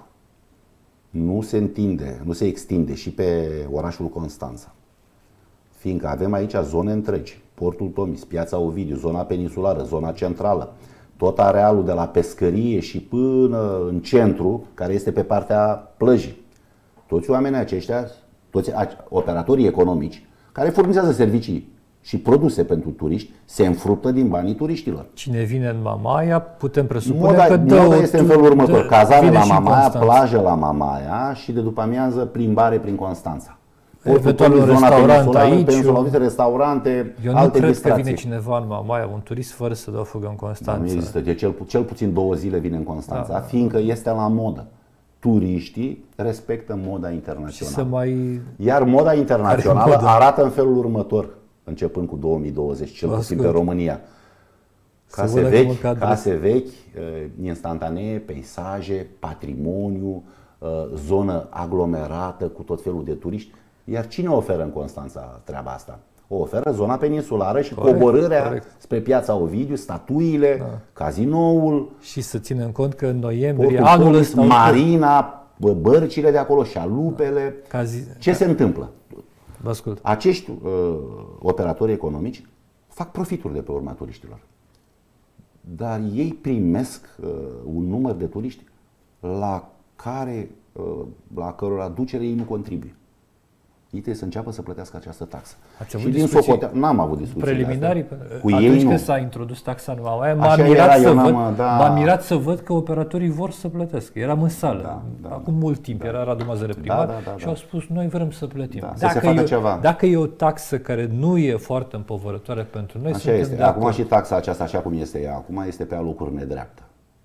nu se întinde, nu se extinde și pe orașul Constanța, fiindcă avem aici zone întregi, Portul Tomis, Piața Ovidiu, zona peninsulară, zona centrală, tot arealul de la pescărie și până în centru, care este pe partea plăjii. Toți oamenii aceștia, toți operatorii economici, care furnizează servicii și produse pentru turiști, se înfruptă din banii turiștilor. Cine vine în Mamaia, putem presupune moda, că dă moda este în felul următor. Cazare la Mamaia, Constanța. plajă la Mamaia și de după amiază plimbare prin Constanța. Eventual un restaurant aici. Eu, restaurante, eu nu alte cred distracții. că vine cineva în Mamaia, un turist, fără să dea fugă în Constanța. Nu există. De cel, cel puțin două zile vine în Constanța, da, fiindcă este la modă. Turiștii respectă moda internațională. Și să mai... Iar moda internațională arată în felul următor, începând cu două mii douăzeci, cel puțin pe România. Case vechi, case vechi, instantanee, peisaje, patrimoniu, zonă aglomerată cu tot felul de turiști. Iar cine oferă în Constanța treaba asta? O oferă zona peninsulară și corect, coborârea corect. spre Piața Ovidiu, statuile, da. Cazinoul. Și să ținem cont că în noiembrie, anul ăsta, marina, bărcile de acolo, șalupele. Da. Cazi... Ce se întâmplă? Vă ascult. Acești uh, operatori economici fac profituri de pe urma turiștilor. Dar ei primesc uh, un număr de turiști la care, uh, la cărora aducere ei nu contribuie. Ei trebuie să înceapă să plătească această taxă. Ați avut și din Socotea, n-am avut discuții preliminarii cu atunci ei când nu. s-a introdus taxa în Mamaia, m-a mirat, să văd, da. m-a mirat să văd că operatorii vor să plătească. Eram în sală, da, da, acum mult timp, da. Era Radu Mazăre primar, da, da, da, și au spus noi vrem să plătim. Da, dacă, să se e, ceva. dacă e o taxă care nu e foarte împovărătoare pentru noi, așa suntem este. de Acum acord. Și taxa aceasta, așa cum este ea acum, este pe alocuri nedreaptă.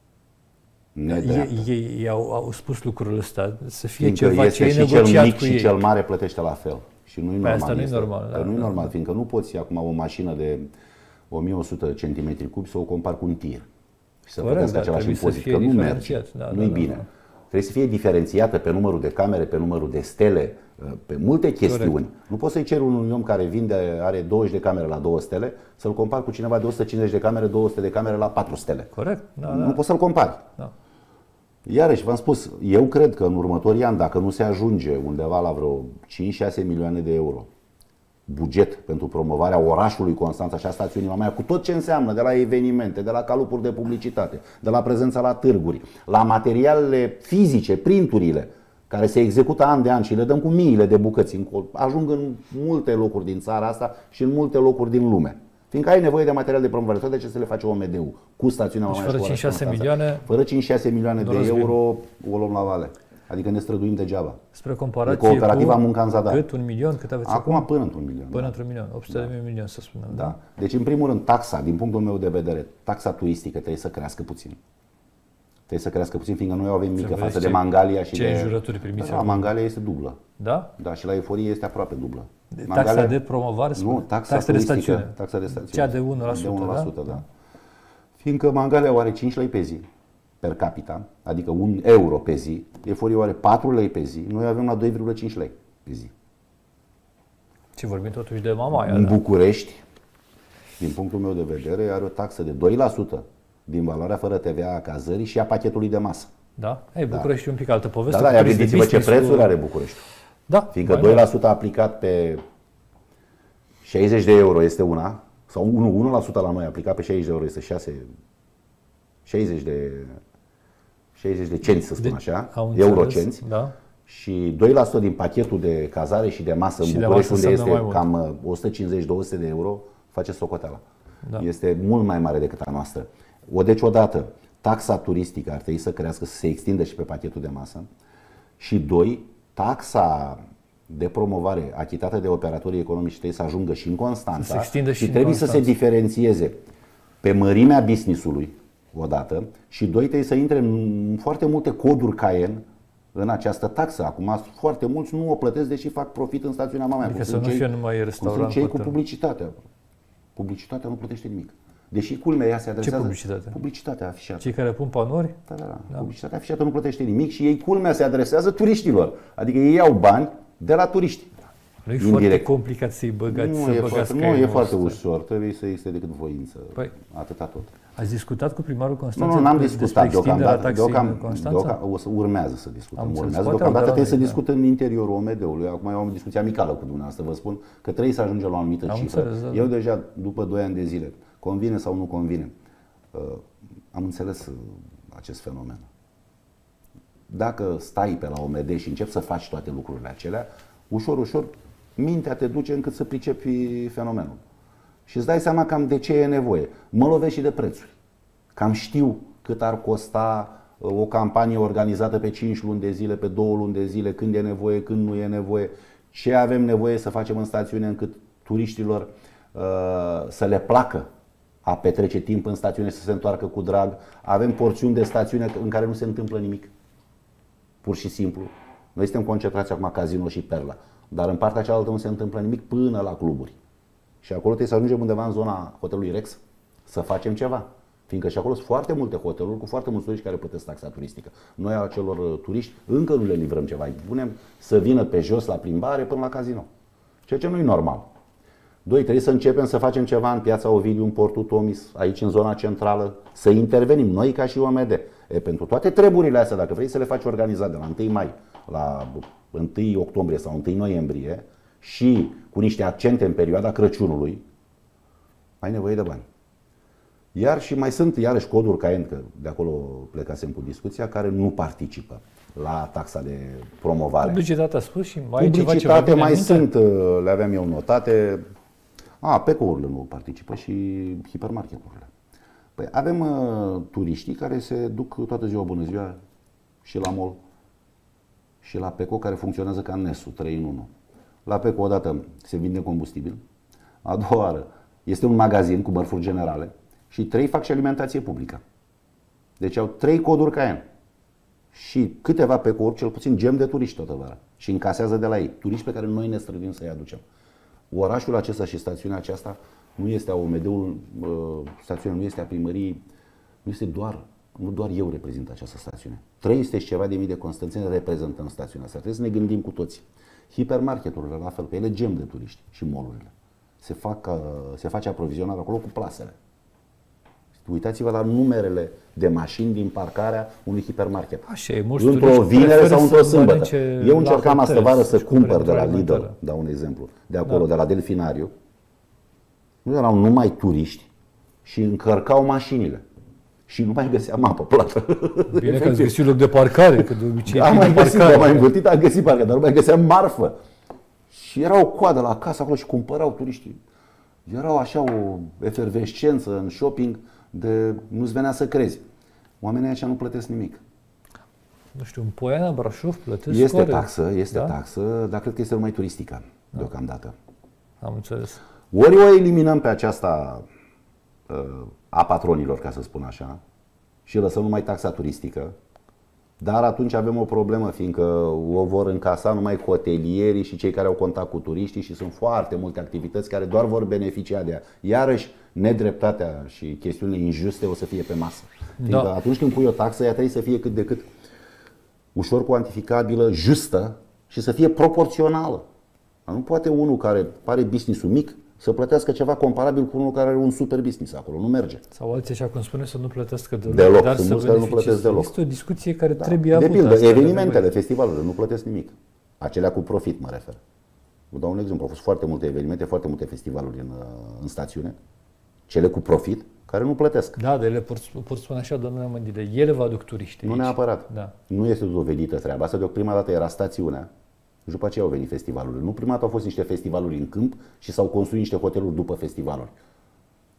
Ei, ei, ei au, au spus lucrul ăsta, să fie fiindcă ceva ce e și negociat cel mic cu și ei. cel mare plătește la fel. Și nu-i normal. Asta nu e normal. Da, nu e normal, fiindcă nu poți acum o mașină de o mie o sută centimetri cubi să o compari cu un tir și să plătească același impozit, că nu merge, da, nu-i da, bine. Da. Trebuie să fie diferențiată pe numărul de camere, pe numărul de stele, pe multe chestiuni. Corect. Nu poți să-i ceri unui om care vinde, are douăzeci de camere la două stele, să-l compari cu cineva de o sută cincizeci de camere, două sute de camere la patru stele. Corect. Da, nu da. poți să-l compari. Da. Iarăși, v-am spus, eu cred că în următorii ani, dacă nu se ajunge undeva la vreo cinci șase milioane de euro buget pentru promovarea orașului Constanța și a stațiunii Mamaia, cu tot ce înseamnă, de la evenimente, de la calupuri de publicitate, de la prezența la târguri, la materialele fizice, printurile, care se execută an de an și le dăm cu miile de bucăți, ajung în multe locuri din țara asta și în multe locuri din lume. Fiindcă ai nevoie de material de promovare, de ce să le face O M D-ul cu stațiunea Mamaia? Deci fără cinci șase milioane, fără cinci șase milioane de euro o luăm la vale. Adică ne străduim degeaba. Spre comparație cooperativa cu Munca în Zadar. Cât? Un milion? Cât aveți acum? Acum până într-un milion. Până da. într-un milion. opt sute da. de mii milion, să spunem. Da. Da. Deci, în primul rând, taxa, din punctul meu de vedere, taxa turistică trebuie să crească puțin. Trebuie să crească puțin, fiindcă noi avem mică față de Mangalia și ce de... jurături primiți? La Mangalia este dublă. Da? Da, și la Eforie este aproape dublă. De Mangalia... Taxa de promovare? Nu, taxa, taxa de stațiune. Taxa de stațiune. Cea de unu la sută, de unu la sută, da? da. Fiindcă Mangalia are cinci lei pe zi per capita, adică un euro pe zi, Eforie are patru lei pe zi, noi avem la doi virgulă cinci lei pe zi. Ce vorbim totuși de Mamaia. În da? București, din punctul meu de vedere, are o taxă de doi la sută din valoarea fără T V A a cazării și a pachetului de masă. Da? Ei, București da. E un pic altă poveste. Da, da, gândiți-vă ce prețuri are București. Da. Fiindcă doi la sută aplicat pe șaizeci de euro este una, sau unu la sută la noi aplicat pe șaizeci de euro este șase, șaizeci de șaizeci de cenți, să spun de, așa, eurocenți. Da. Și doi la sută din pachetul de cazare și de masă și în București, unde este cam o sută cincizeci - două sute de euro, face socoteala. Da. Este mult mai mare decât a noastră. O, deci odată, taxa turistică ar trebui să crească, să se extindă și pe pachetul de masă. Și doi, taxa de promovare achitată de operatorii economici trebuie să ajungă și în Constanța și, și trebuie Constanța. să se diferențieze pe mărimea business-ului odată și doi, trebuie să intre în foarte multe coduri Cayenne în această taxă. Acum foarte mulți nu o plătesc deși fac profit în stațiunea Mamaia. Adică să nu fie numai restaurant. Cei cu publicitatea. Publicitatea nu plătește nimic. Deși culmea ea se adresează... Ce publicitate? Publicitatea afișată. Cei care pun panouri? Da, da, da. da. Publicitatea afișată nu plătește nimic și ei culmea se adresează turiștilor. Adică ei iau bani de la turiști. Nu e foarte complicat să-i băgați, nu să e băgați foarte, Nu e foarte ușor, trebuie să existe decât voință. Păi, atâta tot. Ați discutat cu primarul Constanța? Nu, nu, n-am discutat deocamdată. Deocamdată o să urmează să discutăm. Urmează deocamdată trebuie să discut în interiorul O M D-ului. Acum eu am o discuție amicală cu dumneavoastră. Vă spun că trebuie să ajungem la o anumită cifră. Eu deja, după doi ani de zile, convine sau nu convine, am înțeles acest fenomen. Dacă stai pe la O M D și începi să faci toate lucrurile acelea, ușor, ușor, mintea te duce încât să pricepi fenomenul. Și îți dai seama cam de ce e nevoie. Mă lovesc și de prețuri. Cam știu cât ar costa o campanie organizată pe cinci luni de zile, pe două luni de zile, când e nevoie, când nu e nevoie, ce avem nevoie să facem în stațiune încât turiștilor uh, să le placă a petrece timp în stațiune, să se întoarcă cu drag. Avem porțiuni de stațiune în care nu se întâmplă nimic. Pur și simplu. Noi suntem concentrați acum Casino și Perla, dar în partea cealaltă nu se întâmplă nimic până la cluburi. Și acolo trebuie să ajungem undeva în zona hotelului Rex să facem ceva. Fiindcă și acolo sunt foarte multe hoteluri cu foarte mulți turiști care plătesc taxa turistică. Noi acelor turiști încă nu le livrăm ceva. Îi punem să vină pe jos la plimbare până la Casino. Ceea ce nu e normal. Doi, trebuie să începem să facem ceva în Piața Ovidiu, în Portul Tomis, aici în zona centrală, să intervenim noi ca și O M D. E, pentru toate treburile astea, dacă vrei să le faci organizat de la întâi mai la întâi octombrie sau întâi noiembrie și cu niște accente în perioada Crăciunului, ai nevoie de bani. Iar și mai sunt iarăși coduri Cayenne, că de acolo plecasem cu discuția, care nu participă la taxa de promovare. Publicitatea a spus și mai Publicitate ceva, ceva mai sunt, le aveam eu notate. A, P C-urile nu participă și hipermarketurile. Păi avem uh, turiștii care se duc toată ziua, bună ziua, și la mall și la P C O, care funcționează ca Nesu, trei în unu. La P C O odată se vinde combustibil, a doua oară este un magazin cu mărfuri generale și trei fac și alimentație publică. Deci au trei coduri Cayenne și câteva P C O-uri, cel puțin gem de turiști toată vara și încasează de la ei, turiști pe care noi ne străduim să-i aducem. Orașul acesta și stațiunea aceasta nu este a O M D-ul, stațiunea nu este a primăriei, nu este doar, nu doar eu reprezint această stațiune. trei sute și ceva de mii de constanțeni reprezentăm stațiunea asta. Trebuie să ne gândim cu toții. Hipermarketurile, la fel, pe ele gem de turiști și mall-urile. Se, fac, se face aprovizionare acolo cu plasele. Uitați-vă la numerele de mașini din parcarea unui hipermarket. Așa e, mulți într-o vinere sau într-o sâmbătă. Eu încercam astă vară să cumpăr de la Lidl, dau un exemplu, de acolo, da. de la Delfinariu. Nu erau numai turiști și încărcau mașinile. Și nu mai găseam apă plată. Bine că ați găsit loc de parcare, că de obicei am mai găsit, am mai învârtit, am găsit parcare, dar nu mai găseam marfă. Și era o coadă la casă acolo și cumpărau turiștii. Erau așa o efervescență în shopping de nu-ți venea să crezi. Oamenii aceia nu plătesc nimic. Nu știu, în Poiana, Brașov plătesc Este scoare. taxă, este da? taxă, dar cred că este numai turistică da. deocamdată. Am înțeles. Ori o eliminăm pe aceasta a patronilor, ca să spun așa, și lăsăm numai taxa turistică, dar atunci avem o problemă, fiindcă o vor încasa numai hotelierii și cei care au contact cu turiștii și sunt foarte multe activități care doar vor beneficia de ea. Iarăși, nedreptatea și chestiunile injuste o să fie pe masă. Fiindcă da. atunci când pui o taxă, ea trebuie să fie cât de cât ușor cuantificabilă, justă și să fie proporțională. Nu poate unul care pare business-ul mic să plătească ceva comparabil cu unul care are un super business acolo. Nu merge. Sau alții, așa cum spune, să nu plătească deloc. Deloc, dar sunt să mulți care nu plătesc deloc. Este o discuție care da. trebuie avută. De pildă, evenimentele, festivalurile, nu plătesc nimic. Acelea cu profit mă refer. Vă dau un exemplu. Au fost foarte multe evenimente, foarte multe festivaluri în, în stațiune. Cele cu profit, care nu plătesc. Da, de ele pot, pot spune așa, domnule Mândile, ele vă aduc turiști. Nu aici. neapărat. Da. Nu este dovedită treaba asta, de o prima dată era stațiunea. Și după aceea au venit festivalurile. Nu prima dată au fost niște festivaluri în câmp și s-au construit niște hoteluri după festivaluri.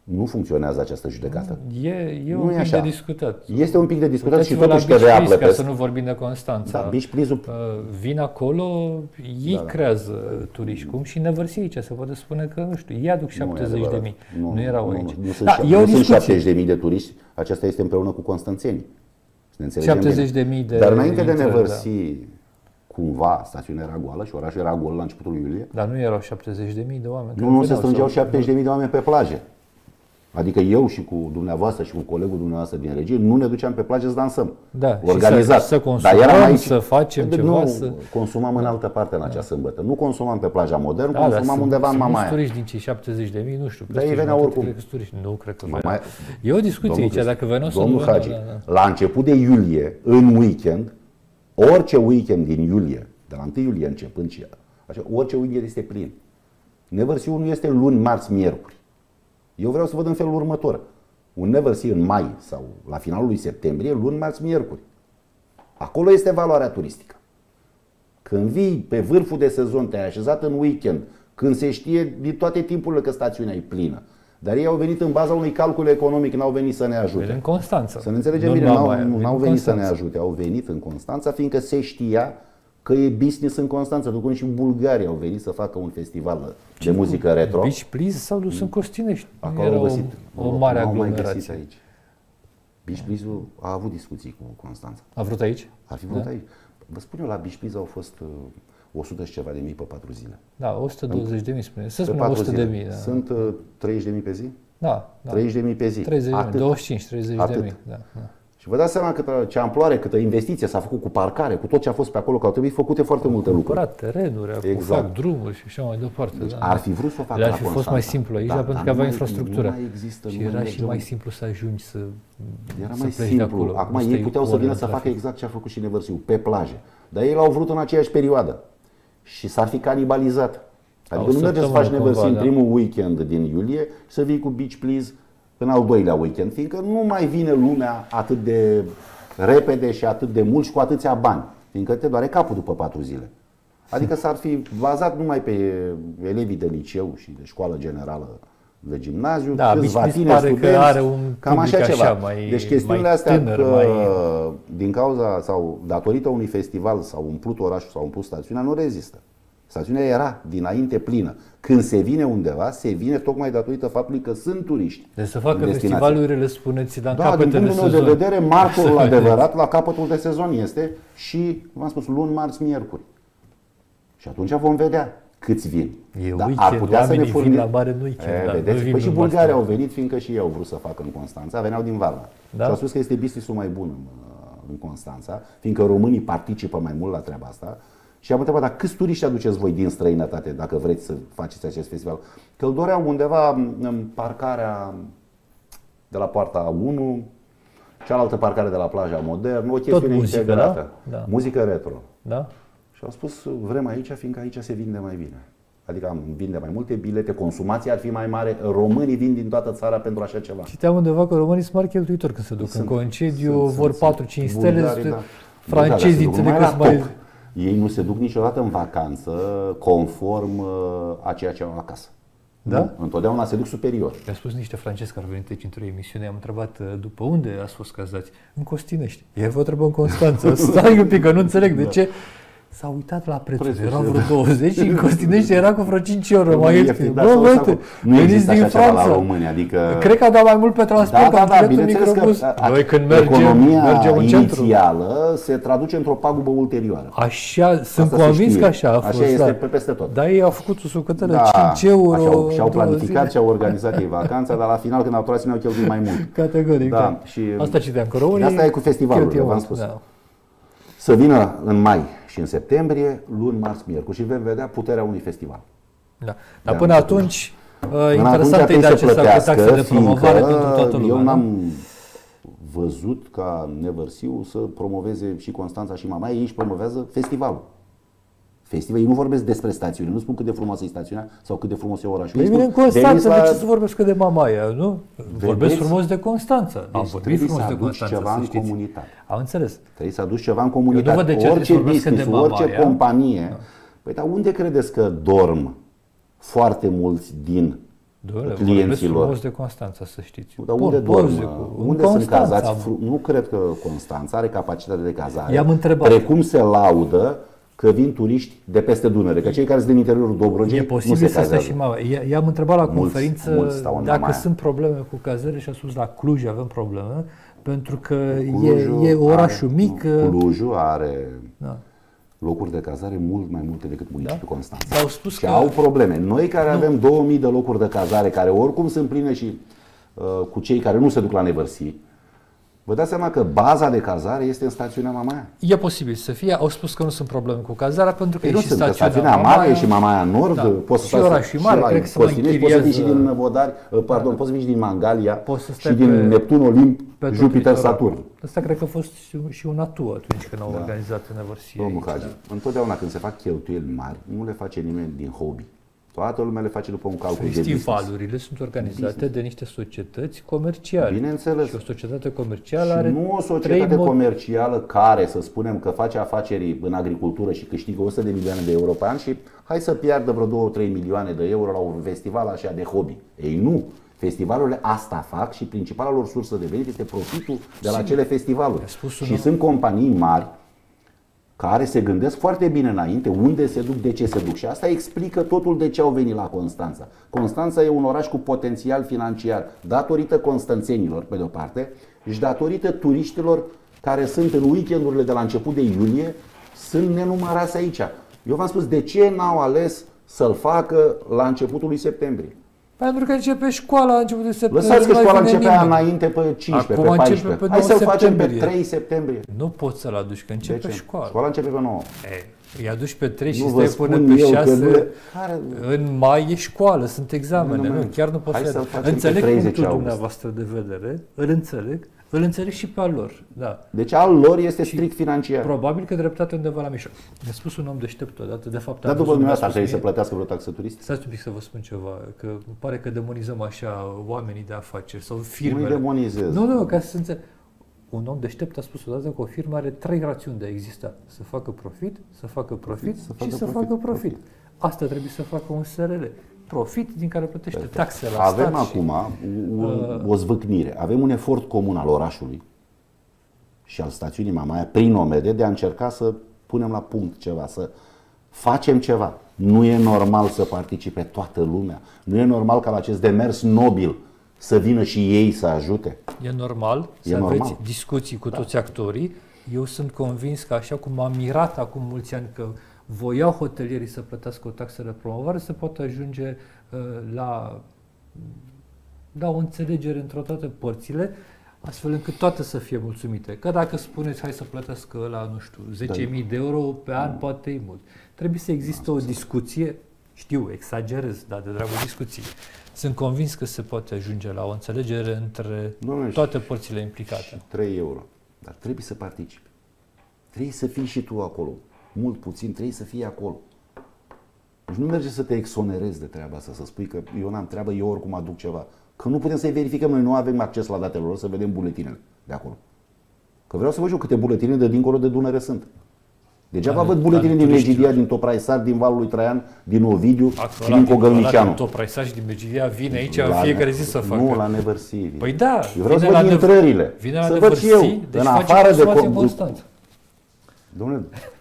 Nu funcționează această judecată. E, e Nu un e pic așa. de discutat. Este un pic de discutat și Uitați-vă totuși la T V A Beach Please, ca plătesc. să nu vorbim de Constanța. Da, Beach Please-ul Uh, vin acolo, ei Da, da. creează turiști, cum și Nevărsii aici, se poate spune că, nu știu, ei aduc șaptezeci de mii, nu, nu erau aici. Nu, nu, sunt, Da, șa- e o nu sunt discuție. șaptezeci de mii de turiști, aceasta este împreună cu constanțenii. Să ne înțelegem șaptezeci bine. de mii de Dar înainte de intrări, Nevărsii, cumva, stațiunea era goală și orașul era gol la începutul iulie. Dar nu erau șaptezeci de mii de oameni. Nu, care nu se veneau strângeau sau- șaptezeci de mii de oameni pe plaje. Adică eu și cu dumneavoastră și cu colegul dumneavoastră din regie nu ne duceam pe plajă să dansăm. Da, Organizat. și să, să consumăm, Dar eram aici, să facem de, ceva. Nu, să... consumam în altă parte în acea sâmbătă. Nu consumam pe plaja Modern, Da, dar consumam sunt- undeva în sunt mulți Mamaia. turiști din cei șaptezeci de mii, nu știu. Dar ei peste veneau jumătate oricum. cred că sunt turiști. Nu cred că Mamaia- veneau. E o discuție Domnul aici, Cristi, dacă veneau să Domnul nu Hagi, veneau, da, da. la început de iulie, în weekend, orice weekend din iulie, de la întâi iulie începând și așa, orice weekend este plin. Nevărsiul nu este luni, marți, miercuri. Eu vreau să văd în felul următor. Un Nevărsii în mai sau la finalul lui septembrie, luni, marți, miercuri. Acolo este valoarea turistică. Când vii pe vârful de sezon, te-ai așezat în weekend, când se știe din toate timpurile că stațiunea e plină. Dar ei au venit în baza unui calcul economic, n-au venit să ne ajute. Vine în Constanța. Să ne înțelegem Nu bine, în n-au, Mamaia, nu, vine n-au în venit să ne Constanța. ajute, au venit în Constanța, fiindcă se știa că e business în Constanța, după cum și bulgarii au venit să facă un festival de muzică retro. Beach Please s-au dus în Costinești. Acolo Era au găsit, o, o mare n-au mai găsit aglomerație. aici. Beach Please-ul a avut discuții cu Constanța. A vrut aici? Ar fi vrut aici. Vă spun eu, la Beach Please au fost uh, o sută și ceva de mii pe patru zile. Da, o sută douăzeci de mii spune. Să Pe spunem patru o sută de zile. mii. Da. Sunt uh, treizeci de mii pe zi? Da, da. treizeci de mii pe zi. treizeci de mii, Atât. douăzeci și cinci treizeci de Atât. mii. Da, da. Și vă dați seama câtă, ce amploare, câtă investiție s-a făcut cu parcare, cu tot ce a fost pe acolo, că au trebuit făcute foarte multe lucruri. Curat terenuri, exact. Exact. fac drumuri și așa mai departe. Deci da, ar fi vrut să o facă Le-ar la fi fost Constanța. mai simplu aici, Da, pentru dar că nu avea mai- infrastructură. nu mai există, și nu era mai și mergeau. mai simplu să ajungi să, Era să mai pleci de simplu. acolo. Acum Nu ei stai puteau să ore vină în să facă trafic. exact ce a făcut și Nevărsiu, pe plaje. Dar ei l-au vrut în aceeași perioadă. Și s-ar fi canibalizat. Adică O nu mergi să săptămână faci Nevărsiu cumva, în da. primul weekend din iulie și să vii cu Beach Please în al doilea weekend, fiindcă nu mai vine lumea atât de repede și atât de mult și cu atâția bani, fiindcă te doare capul după patru zile. Adică s-ar fi bazat numai pe elevii de liceu și de școală generală, de gimnaziu, Da, câțiva mi se tineri pare că studenți, are un cam așa public ceva. așa, mai- Deci chestiunile mai astea tânăr, că mai- din cauza sau datorită unui festival s-au umplut orașul, s-au umplut stațiunea, nu rezistă. Stațiunea era dinainte plină. Când se vine undeva, se vine tocmai datorită faptului că sunt turiști. Deci să facă în destinație. festivalurile, spuneți, dar în Da, din capetele punctul meu de sezon. vedere, martorul adevărat la capătul de sezon este și, v-am spus, luni, marți, miercuri. Și atunci vom vedea câți vin. E Dar weekend, oamenii vin la mare în weekend, E, da, nu vedeți? vin Păi și în bulgarii martie. au venit, fiindcă și ei au vrut să facă în Constanța, veneau din Varna. Da? Și au spus că este business-ul mai bun în, în Constanța, fiindcă românii participă mai mult la treaba asta. Și am întrebat, dar câți turiști aduceți voi din străinătate dacă vreți să faceți acest festival? Că îl doreau undeva în parcarea de la poarta unu, cealaltă parcare de la plaja Modern, o chestiune muzică, integrată. da? Da. Muzică retro. Da? Și au spus, vrem aici, fiindcă aici se vinde mai bine. Adică am vinde mai multe bilete, consumația ar fi mai mare, românii vin din toată țara pentru așa ceva. Citeam undeva că românii sunt mari cheltuitori când se duc Sunt- în concediu, sunt- vor sunt- patru cinci stele, bulgarii, spre- da. francezii Bulgarii se duc înțeleg numai că la sunt mai... top. Ei nu se duc niciodată în vacanță conform uh, a ceea ce au acasă. Da? Nu, întotdeauna se duc superior. Mi-a spus niște francezi care au venit aici într-o emisiune, am întrebat uh, după unde ați fost cazați? În Costinești. Ei vă întrebă în Constanța. Stai un pic, că nu înțeleg de ce. S-a uitat la prețuri, Prețuri, erau da. vreo douăzeci și în Costinești era cu vreo cinci euro mai ieftin. da, Bă, sau- băiete, sau- nu veniți există din așa ceva la Franța. români, adică... Cred că a dat mai mult pe transport, Da, da, am da, biletul bineînțeles microbus. că Noi când mergem, economia mergem în centru. inițială se traduce într-o pagubă ulterioară. Așa, sunt Asta se convins știe. că așa a fost. Așa este da. pe peste tot. Dar ei au făcut o sucătără, Da, cinci euro, așa au, și-au două planificat zile. și au organizat ei vacanța, dar la final când au tras ne-au cheltuit mai mult. Categoric, Da, da. și Asta citeam, că românii asta e cu festivalurile, cheltuie v-am mult, spus. da. Să vină în mai și în septembrie, luni, marți, miercuri și vom vedea puterea unui festival. Da. Dar Da, până nu atunci, uh, Până interesant atunci e de trebuie să acesta cu taxe plătească, de promovare fiindcă pentru toată lumea. Eu nu? n-am văzut ca Nevărsiu să promoveze și Constanța și Mamaia, ei își promovează festivalul. Festival, ei nu vorbesc despre stațiune, nu spun cât de frumoasă e stațiunea sau cât de frumos e orașul. Ei Ei vine în spun, Constanța, veniți de la- ce să vorbesc de Mamaia, nu? Vorbesc frumos de Constanța. Am Deci vorbit trebuie frumos să de aduci Constanța, ceva să în știți. comunitate. Am înțeles. Trebuie să aduci ceva în comunitate. văd de ce trebuie Orice să vorbesc business, de orice Mamaia. companie. Păi dar unde credeți că dorm foarte mulți din clienților. Vorbesc de Constanța, să știți. Dar unde dorm? Cu... Unde sunt cazați? Nu cred că Constanța are capacitate de cazare. I-am întrebat. Precum se laudă că vin turiști de peste Dunăre, că cei care sunt din interiorul Dobrogei e posibil nu se să cazează. Și mama. I-am întrebat la mulți, conferință mulți dacă sunt probleme cu cazările și a spus la Cluj avem probleme, pentru că Clujul e, e orașul are, mic. Nu, Clujul are da. locuri de cazare mult mai multe decât municipiul da? Constanța. Au spus și că... au probleme. Noi care nu. avem două mii de locuri de cazare, care oricum sunt pline și uh, cu cei care nu se duc la Nevărsi, vă dați seama că baza de cazare este în stațiunea Mamaia. E posibil să fie. Au spus că nu sunt probleme cu cazarea pentru că Ei e nu și sunt, stațiunea, stațiunea Mare și Mamaia Nord. Da. Poți să și orașul mare, cred că se mai închiriază. Poți să vii și din Vodari, pardon, da. poți să vii și din Mangalia și din pe, Neptun, Olimp, Jupiter, litoral. Saturn. Asta cred că a fost și un atu atunci când au da. organizat în Nevărsie. Domnul Hagi, da. întotdeauna când se fac cheltuieli mari, nu le face nimeni din hobby. Toată lumea le face după un calcul de business. Festivalurile sunt organizate business. de niște societăți comerciale. Bineînțeles. Și o societate comercială și are nu o societate comercială care, să spunem, că face afaceri în agricultură și câștigă o sută de milioane de euro pe an și hai să piardă vreo două trei milioane de euro la un festival așa de hobby. Ei nu. Festivalurile asta fac și principala lor sursă de venit este profitul de la acele festivaluri. Și sunt companii mari care se gândesc foarte bine înainte unde se duc, de ce se duc. Și asta explică totul de ce au venit la Constanța. Constanța e un oraș cu potențial financiar datorită constanțenilor, pe de-o parte, și datorită turiștilor care sunt în weekendurile de la început de iulie, sunt nenumărați aici. Eu v-am spus de ce n-au ales să-l facă la începutul lui septembrie. Pentru că începe școala la începutul septembrie. Lăsați că școala începea înainte pe cincisprezece, Acum pe paisprezece. Pe Hai să-l facem pe septembrie. trei septembrie. Nu poți să-l aduci, că începe școala. Școala începe pe nouă. E, îi aduci pe trei și nu stai până pe șase. Le... Care... În mai e școală, sunt examene. Nu, nu, nu chiar nu poți să... Înțeleg punctul dumneavoastră de vedere, îl înțeleg. Îl înțeleg și pe al lor, da. Deci al lor este strict financiar. Probabil că dreptate undeva la mijloc. Mi-a spus un om deștept odată, de fapt... Dar după dumneavoastră ar trebui să plătească vreo taxă turistică? Stați un pic să vă spun ceva, că îmi pare că demonizăm așa oamenii de afaceri sau firmele. Nu demonizez. Nu, nu, ca să înțeleg. Un om deștept a spus odată că o firmă are trei rațiuni de a exista. Să facă profit, să facă profit să facă și să profit, facă profit. profit. Asta trebuie să facă un S R L. Profit din care plătește Perfect. taxe la Avem stat. acum și, o zvâcnire. Avem un efort comun al orașului și al stațiunii Mamaia, prin O M D, de a încerca să punem la punct ceva, să facem ceva. Nu e normal să participe toată lumea. Nu e normal ca la acest demers nobil să vină și ei să ajute. E normal e să normal. aveți discuții cu da. toți actorii. Eu sunt convins că așa cum m-am mirat acum mulți ani că voiau hotelierii să plătească o taxă de promovare, se poate ajunge uh, la, la o înțelegere între toate părțile, astfel încât toate să fie mulțumite. Că dacă spuneți hai să plătească la, nu știu, zece mii de euro pe an, da. poate e mult. Trebuie să existe o discuție, știu, exagerez, dar de dragul discuției. Sunt convins că se poate ajunge la o înțelegere între Domnule, toate părțile implicate. trei euro, dar trebuie să participi. Trebuie să fii și tu acolo. Mult puțin, trebuie să fii acolo. Deci nu merge să te exonerezi de treaba asta, să spui că eu n-am treabă, eu oricum aduc ceva. Că nu putem să-i verificăm, noi nu avem acces la datele lor să vedem buletinele de acolo. Că vreau să vă știu câte buletine de dincolo de Dunăre sunt. Degeaba văd buletine din Megidia, din Topraisar, din Valul lui Traian, din Ovidiu și din Cogălnicianu. Topraisar și din Megidia vine aici în fiecare zi să facă. Nu, la Nevărsi. Păi da, eu vreau să văd intrările. Vine la să Nevărsi, văd eu, deci în face afară de Constanța. Dom'le,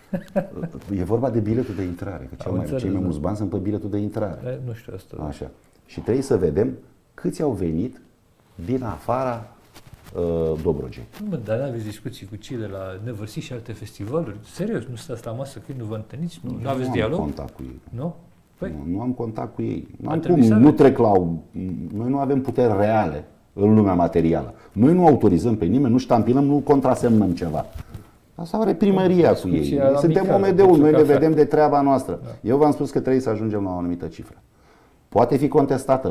e vorba de biletul de intrare, că cei mai, cei mai mulți bani sunt pe biletul de intrare. E, nu știu asta. Așa. Și trebuie să vedem câți au venit din afara uh, Dobrogei. Nu, dar n-aveți discuții cu cei de la Nevărsi și alte festivaluri? Serios, nu stați la masă când nu vă întâlniți? Nu, nu aveți dialog? Nu am contact cu ei. Nu? Păi? Nu, nu am contact cu ei. Nu am cum, nu trec la... Noi nu avem puteri reale în lumea materială. Noi nu autorizăm pe nimeni, nu ștampilăm, nu contrasemnăm ceva. Asta are primăria cu ei. Noi suntem O M D-ul, noi ne vedem de treaba noastră. Da. Eu v-am spus că trebuie să ajungem la o anumită cifră. Poate fi contestată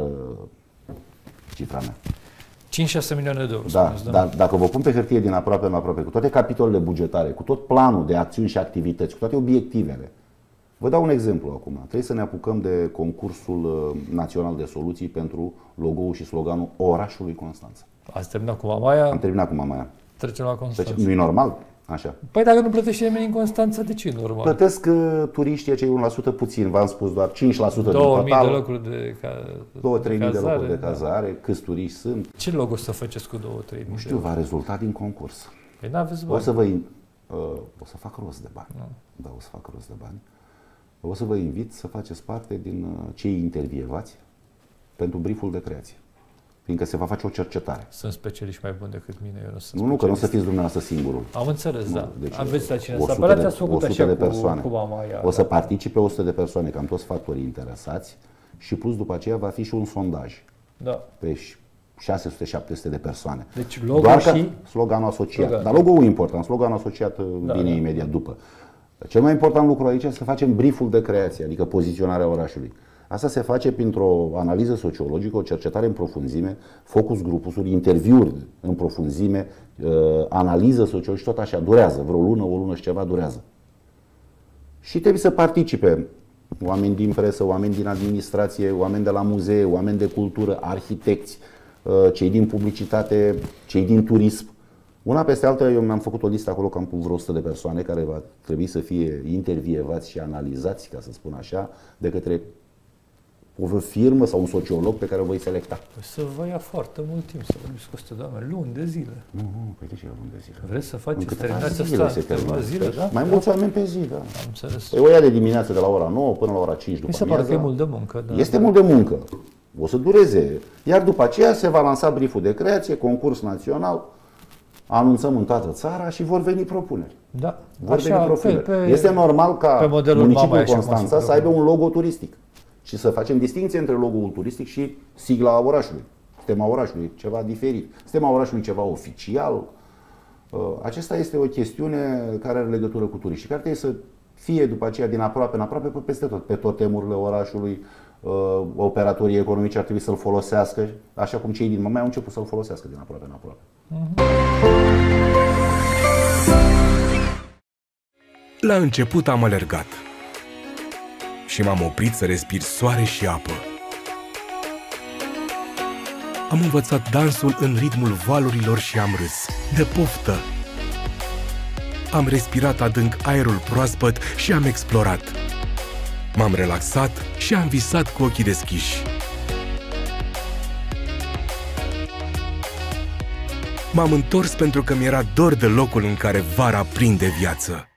cifra mea. cinci șase milioane de euro. Da, spuneți, dar dacă vă pun pe hârtie din aproape în aproape, cu toate capitolele bugetare, cu tot planul de acțiuni și activități, cu toate obiectivele, vă dau un exemplu acum. Trebuie să ne apucăm de concursul național de soluții pentru logo-ul și sloganul orașului Constanța. Ați terminat cu Mamaia? Am terminat cu Mamaia. Trecem la Constanța. Nu e normal? Așa. Păi dacă nu plătește nimeni în Constanța, de ce normal? Plătesc uh, turiștii cei unu la sută puțin, v-am spus doar cinci la sută din două mii total. de locuri de, ca, două trei mii de cazare, locuri de da. cazare, câți turiști sunt. Ce logo o să faceți cu două trei mii? Nu știu, va rezulta din concurs. Păi n-aveți bani. O să vă, uh, o să fac rost de bani. Da. Da, o să fac rost de bani. O să vă invit să faceți parte din uh, cei intervievați pentru brieful de creație. Fiindcă se va face o cercetare. Sunt specialiști mai buni decât mine, eu nu sunt Nu, nu, că nu o să fiți dumneavoastoă singurul. Am înțeles, Nu, da. deci Aveți la cine o să sută apărați, de- ați făcut o sută așa de cu, persoane. cu Mamaia. O să da. participe o sută de persoane, cam toți factorii interesați și plus după aceea va fi și un sondaj Da. pe șase sute șapte sute de persoane. Deci logo Doar și... că sloganul asociat. Slogan. Dar logo-ul e important, sloganul asociat Da, vine da, imediat după. Cel mai important lucru aici este să facem brieful de creație, adică poziționarea orașului. Asta se face printr-o analiză sociologică, o cercetare în profunzime, focus grupuri, interviuri în profunzime, analiză sociologică și tot așa. Durează, vreo lună, o lună și ceva durează. Și trebuie să participe oameni din presă, oameni din administrație, oameni de la muzee, oameni de cultură, arhitecți, cei din publicitate, cei din turism. Una peste alta, eu mi-am făcut o listă acolo cam cu vreo o sută de persoane care va trebui să fie intervievați și analizați, ca să spun așa, de către o firmă sau un sociolog pe care o voi selecta. Păi să vă ia foarte mult timp să vorbiți cu o sută de oameni, luni de zile. Nu, nu, păi de ce luni de zile? Vreți să În faceți, câteva terminați zile asta se în câteva termină. zile, da? Mai mulți oameni pe zi, da. Am înțeles. Păi o ia de dimineață de la ora nouă până la ora cinci după Mi se pare că e amiază. mult de muncă. Da. Este mult de muncă. O să dureze. Iar după aceea se va lansa brieful de creație, concurs național, anunțăm în toată țara și vor veni propuneri. Da. Vor Așa, veni propuneri. pe, pe, Este normal ca pe modelul municipiul Mamaia, așa cum Constanța se să aibă un logo turistic și să facem distinție între logo-ul turistic și sigla orașului. Stema orașului, ceva diferit. Stema orașului, ceva oficial. Acesta este o chestiune care are legătură cu turiștii, care trebuie să fie după aceea din aproape în aproape peste tot, pe totemurile orașului. Operatorii economici ar trebui să-l folosească, așa cum cei din Mamaia au început să-l folosească din aproape în aproape. La început am alergat și m-am oprit să respir soare și apă. Am învățat dansul în ritmul valurilor și am râs, de poftă. Am respirat adânc aerul proaspăt și am explorat. M-am relaxat și am visat cu ochii deschiși. M-am întors pentru că mi-era dor de locul în care vara prinde viață.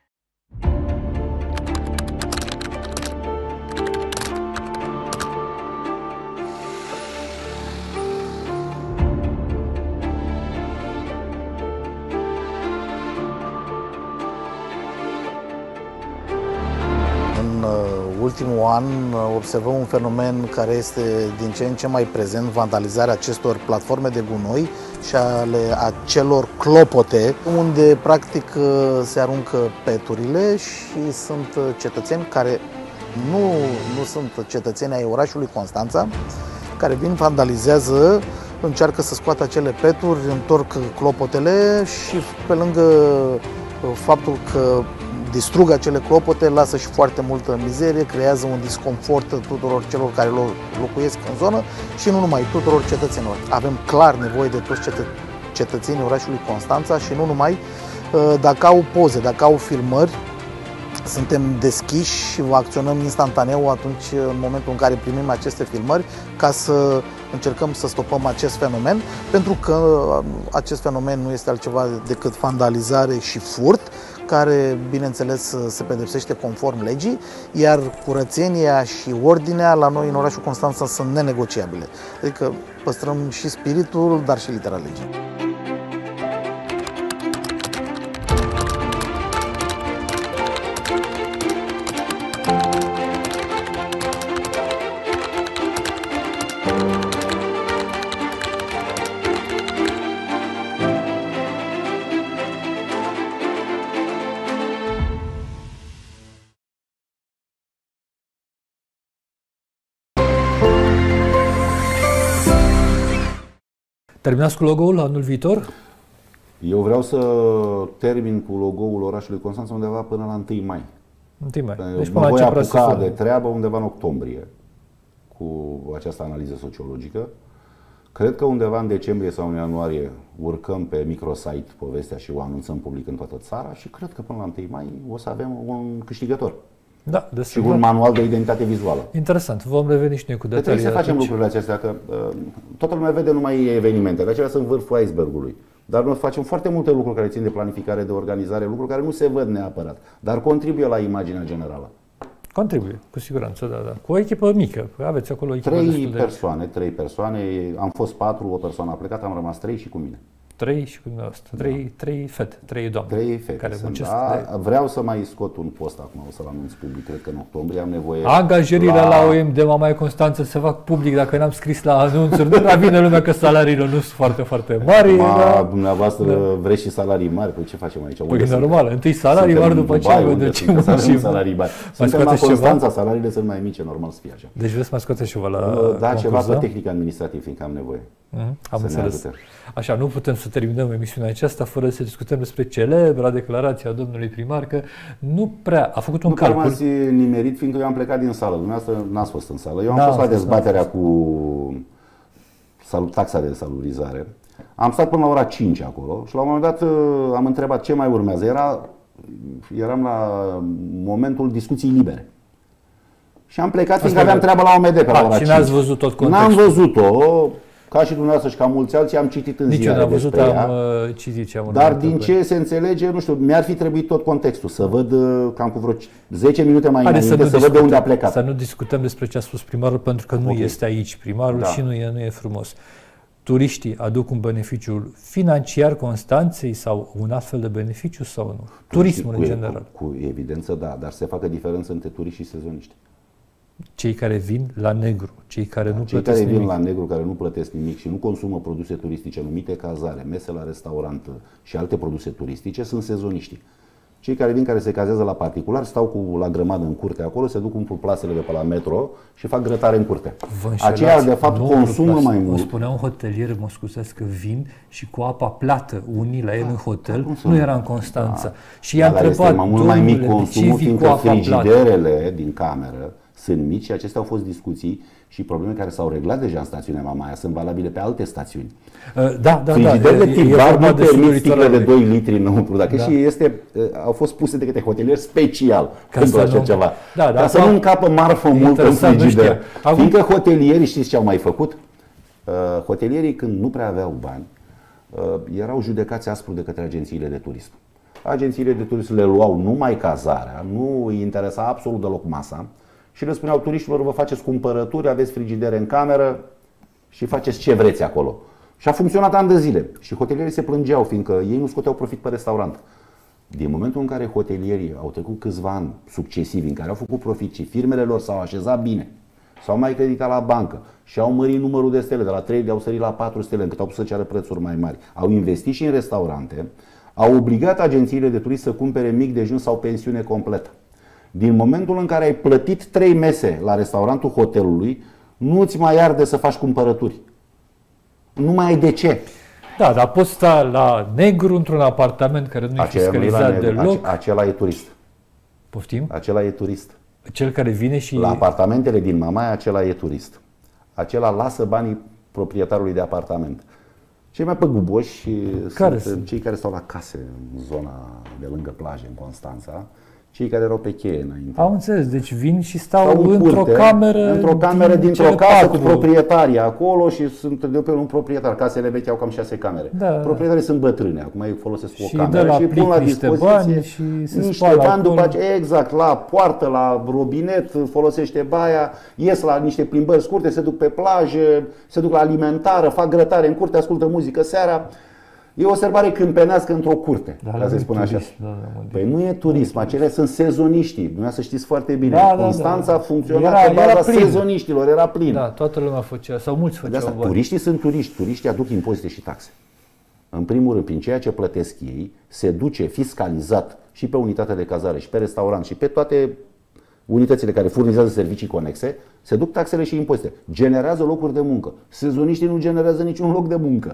În ultimul an observăm un fenomen care este din ce în ce mai prezent, vandalizarea acestor platforme de gunoi și ale acelor clopote, unde practic se aruncă peturile și sunt cetățeni care nu, nu sunt cetățeni ai orașului Constanța, care vin, vandalizează, încearcă să scoată acele peturi, întorc clopotele și pe lângă faptul că distrug acele clopote, lasă și foarte multă mizerie, creează un disconfort tuturor celor care locuiesc în zonă și nu numai, tuturor cetățenilor. Avem clar nevoie de toți cetă cetățenii orașului Constanța și nu numai. Dacă au poze, dacă au filmări, suntem deschiși și acționăm instantaneu atunci, în momentul în care primim aceste filmări, ca să încercăm să stopăm acest fenomen, pentru că acest fenomen nu este altceva decât vandalizare și furt, care, bineînțeles, se pedepsește conform legii, iar curățenia și ordinea la noi în orașul Constanța sunt nenegociabile. Adică păstrăm și spiritul, dar și litera legii. Terminați cu logo-ul anul viitor? Eu vreau să termin cu logo-ul orașului Constanța undeva până la întâi mai. întâi mai. Deci mă voi apuca de treabă undeva în octombrie cu această analiză sociologică, Cred că undeva în decembrie sau în ianuarie urcăm pe microsite povestea și o anunțăm public în toată țara și cred că până la întâi mai o să avem un câștigător. Da, și un manual de identitate vizuală. Interesant. Vom reveni și noi cu detalii. Trebuie să facem atunci lucrurile acestea, că uh, toată lumea vede numai evenimente, de aceea sunt vârful icebergului. Dar noi facem foarte multe lucruri care țin de planificare, de organizare, lucruri care nu se văd neapărat, dar contribuie la imaginea generală. Contribuie, cu siguranță, da, da. Cu o echipă mică, aveți acolo o echipă Trei de persoane, trei persoane, am fost patru, o persoană a plecat, am rămas trei și cu mine. Trei și cu dumneavoastră, trei, da. trei fete, trei doamne. Trei fete care sunt, da. De... Vreau să mai scot un post acum, o să-l anunț public, cred că în octombrie am nevoie. Angajările la, la O M de Mamaia Constanța se fac public dacă n-am scris la anunțuri. Nu vine lumea că salariile nu sunt foarte, foarte mari. Ma, da. Dumneavoastră da. Vreți și salarii mari, păi ce facem aici? Păi e normal, întâi salarii mari, după ce vedem ce muncim. Salarii mari. Suntem la Constanța, salariile sunt mai mici, e normal să fie așa. Deci vreți să mai scoateți ceva la Da, ceva pe tehnic administrativ, fiindcă am nevoie. Am înțeles. Așa, nu putem să terminăm emisiunea aceasta fără să discutăm despre celebra declarație a domnului primar că nu prea a făcut un nu calcul. Nu m-ați nimerit fiindcă eu am plecat din sală. Dumneavoastră n-ați fost în sală. Eu am fost la dezbaterea cu taxa de salurizare. Am stat până la ora cinci acolo și la un moment dat am întrebat ce mai urmează. Era, eram la momentul discuției libere. Și am plecat fiindcă aveam treabă la O M D pe la ora cinci. Și n-ați văzut tot contextul? N-am văzut-o. Ca și dumneavoastră și ca mulți alții am citit în ziare. Nici eu n-am văzut, am citit ce am Dar din ce se înțelege, nu știu, mi-ar fi trebuit tot contextul, să văd cam cu vreo zece minute mai înainte, să, să văd de unde a plecat. Să nu discutăm despre ce a spus primarul, pentru că nu okay. este aici primarul da. și nu e, nu e frumos. Turiștii aduc un beneficiu financiar Constanței sau un astfel de beneficiu sau nu? Turismul cu, în general. Cu, cu evidență, da, dar se facă diferență între turiști și sezoniști. Cei care vin la negru, cei care nu cei plătesc care vin nimic. la negru, care nu plătesc nimic și nu consumă produse turistice numite cazare, mese la restaurant și alte produse turistice, sunt sezoniștii. Cei care vin, care se cazează la particular, stau cu la grămadă în curte acolo, se duc umplu plasele de pe la metro și fac grătare în curte. Aceia, de fapt, consumă mai mult. Mă spunea un hotelier, mă scuzați, că vin și cu apa plată unii la el în hotel, nu era în Constanța. Da. Și i-a întrebat, mai mult mai mic consumul, fiindcă frigiderele plată din cameră sunt mici și acestea au fost discuții și probleme care s-au reglat deja în stațiunea Mamaia, sunt valabile pe alte stațiuni. Uh, da, da, Frigiderele da, tip bar nu permit sticle de doi litri înăuntru, dacă da. și este, au fost puse de către hotelieri special ca pentru așa nu, ceva. Da, da, ca să nu încapă marfă multă în frigider. Fiindcă hotelierii, știți ce au mai făcut? Uh, hotelierii, când nu prea aveau bani, uh, erau judecați aspru de către agențiile de turism. Agențiile de turism le luau numai cazarea, nu îi interesa absolut deloc masa, și le spuneau turiștilor, vă faceți cumpărături, aveți frigidere în cameră și faceți ce vreți acolo. Și a funcționat ani de zile. Și hotelierii se plângeau, fiindcă ei nu scoteau profit pe restaurant. Din momentul în care hotelierii au trecut câțiva ani succesivi în care au făcut profit și firmele lor s-au așezat bine, s-au mai creditat la bancă și au mărit numărul de stele, de la trei au sărit la patru stele, încât au pus să ceară prețuri mai mari, au investit și în restaurante, au obligat agențiile de turism să cumpere mic dejun sau pensiune completă. Din momentul în care ai plătit trei mese la restaurantul hotelului, nu îți mai arde să faci cumpărături. Nu mai ai de ce. Da, dar poți sta la negru într-un apartament care nu e fiscalizat deloc. Acela e turist. Poftim? Acela e turist. Cel care vine și... La apartamentele din Mamaia, acela e turist. Acela lasă banii proprietarului de apartament. Cei mai păguboși sunt, sunt cei care stau la case în zona de lângă plajă, în Constanța. Cei care erau pe cheie înainte. Am înțeles, deci vin și stau, stau într-o cameră, într-o cameră din dintr-o casă patru. Cu proprietarii acolo și sunt de pe un proprietar. Casele vechi au cam șase camere. Da. Proprietarii sunt bătrâni, acum ei folosesc o cameră și pun la dispoziție și se niște bani după aceea, exact, la poartă, la robinet, folosește baia, ies la niște plimbări scurte, se duc pe plajă, se duc la alimentară, fac grătare în curte, ascultă muzică seara. E o sărbare câmpenească într-o curte, da, ca să spun așa. Da, da, păi nu e turism, acelea sunt sezoniștii. Dumneavoastră știți foarte bine. Da, Constanța da, da. funcționa pe baza sezoniștilor, era plin. Da, toată lumea făcea, sau mulți făceau asta, turiștii sunt turiști, turiștii aduc impozite și taxe. În primul rând, prin ceea ce plătesc ei, se duce fiscalizat și pe unitatea de cazare, și pe restaurant, și pe toate unitățile care furnizează servicii conexe, se duc taxele și impozite. Generează locuri de muncă. Sezoniștii nu generează niciun loc de muncă.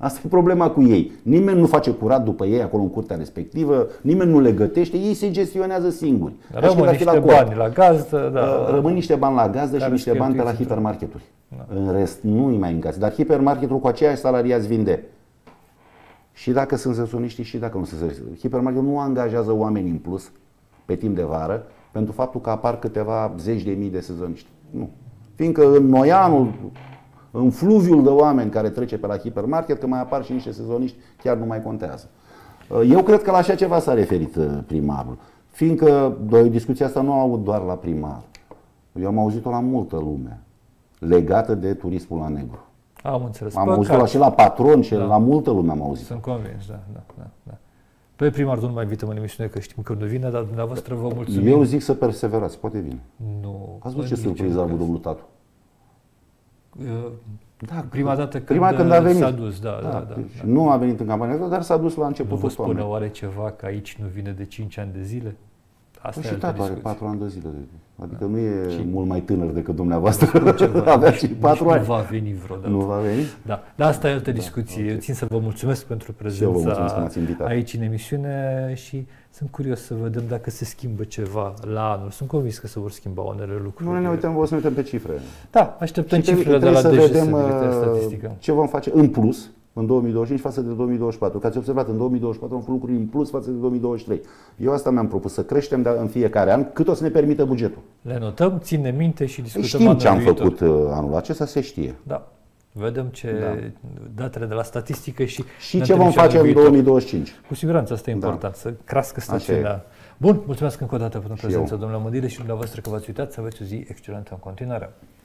Asta e problema cu ei. Nimeni nu face curat după ei acolo în curtea respectivă, nimeni nu le gătește, ei se gestionează singuri. Rămân niște la bani la gazdă, da. Rămân niște bani la gazdă și niște bani pe la hipermarketuri. Da. În rest nu îi mai încați. Dar hipermarketul cu aceiași salariați vinde. Și dacă sunt sezoniști și dacă nu sunt sezoniști. Hipermarketul nu angajează oameni în plus pe timp de vară pentru faptul că apar câteva zeci de mii de sezoniști. Nu. Fiindcă în noianul, în fluviul de oameni care trece pe la hipermarket, că mai apar și niște sezoniști, chiar nu mai contează. Eu cred că la așa ceva s-a referit primarul. Fiindcă discuția asta nu o aud doar la primar. Eu am auzit-o la multă lume legată de turismul la negru. Am înțeles. Am auzit-o și la patron și da. la multă lume am auzit. Sunt convins, da, da, da, da. Pe primar nu mai invităm în emisiune, că știm că nu vine, dar dumneavoastră vă mulțumim. Eu zic să perseverați, poate vine. Nu. Ați văzut ce surpriză a avut domnul Tatu? Da, prima dată când, prima când a venit. S-a dus, da, da, da, deci da. Nu a venit în campania, dar s-a dus la începutul toamnei. Nu vă spune toamnei. oare ceva că aici nu vine de cinci ani de zile? Asta păi e și Tatu are patru ani de zile. Adică da. nu e și mult mai tânăr decât dumneavoastră. Avea și patru ani. Nu va veni vreodată. Nu va veni? Da. Dar asta e altă discuție. Da, okay. Eu țin să vă mulțumesc pentru prezența aici în emisiune și sunt curios să vedem dacă se schimbă ceva la anul. Sunt convins că se vor schimba unele lucruri. Nu ne uităm, o să ne uităm pe cifre. Da, așteptăm și cifrele de la D G S, ce vom face în plus în două mii douăzeci și cinci față de două mii douăzeci și patru. Că ați observat, în două mii douăzeci și patru am făcut lucruri în plus față de două mii douăzeci și trei. Eu asta mi-am propus, să creștem în fiecare an cât o să ne permită bugetul. Le notăm, ținem minte și discutăm. Știm ce am făcut anul acesta, se știe. Da. Vedem ce da. datele de la statistică și și ce vom face în două mii douăzeci și cinci. Cu siguranță asta e important, da. să crească stațiunea. Bun, mulțumesc încă o dată pentru prezența, domnule Mădile, și dumneavoastră că v-ați uitat, să aveți o zi excelentă în continuare.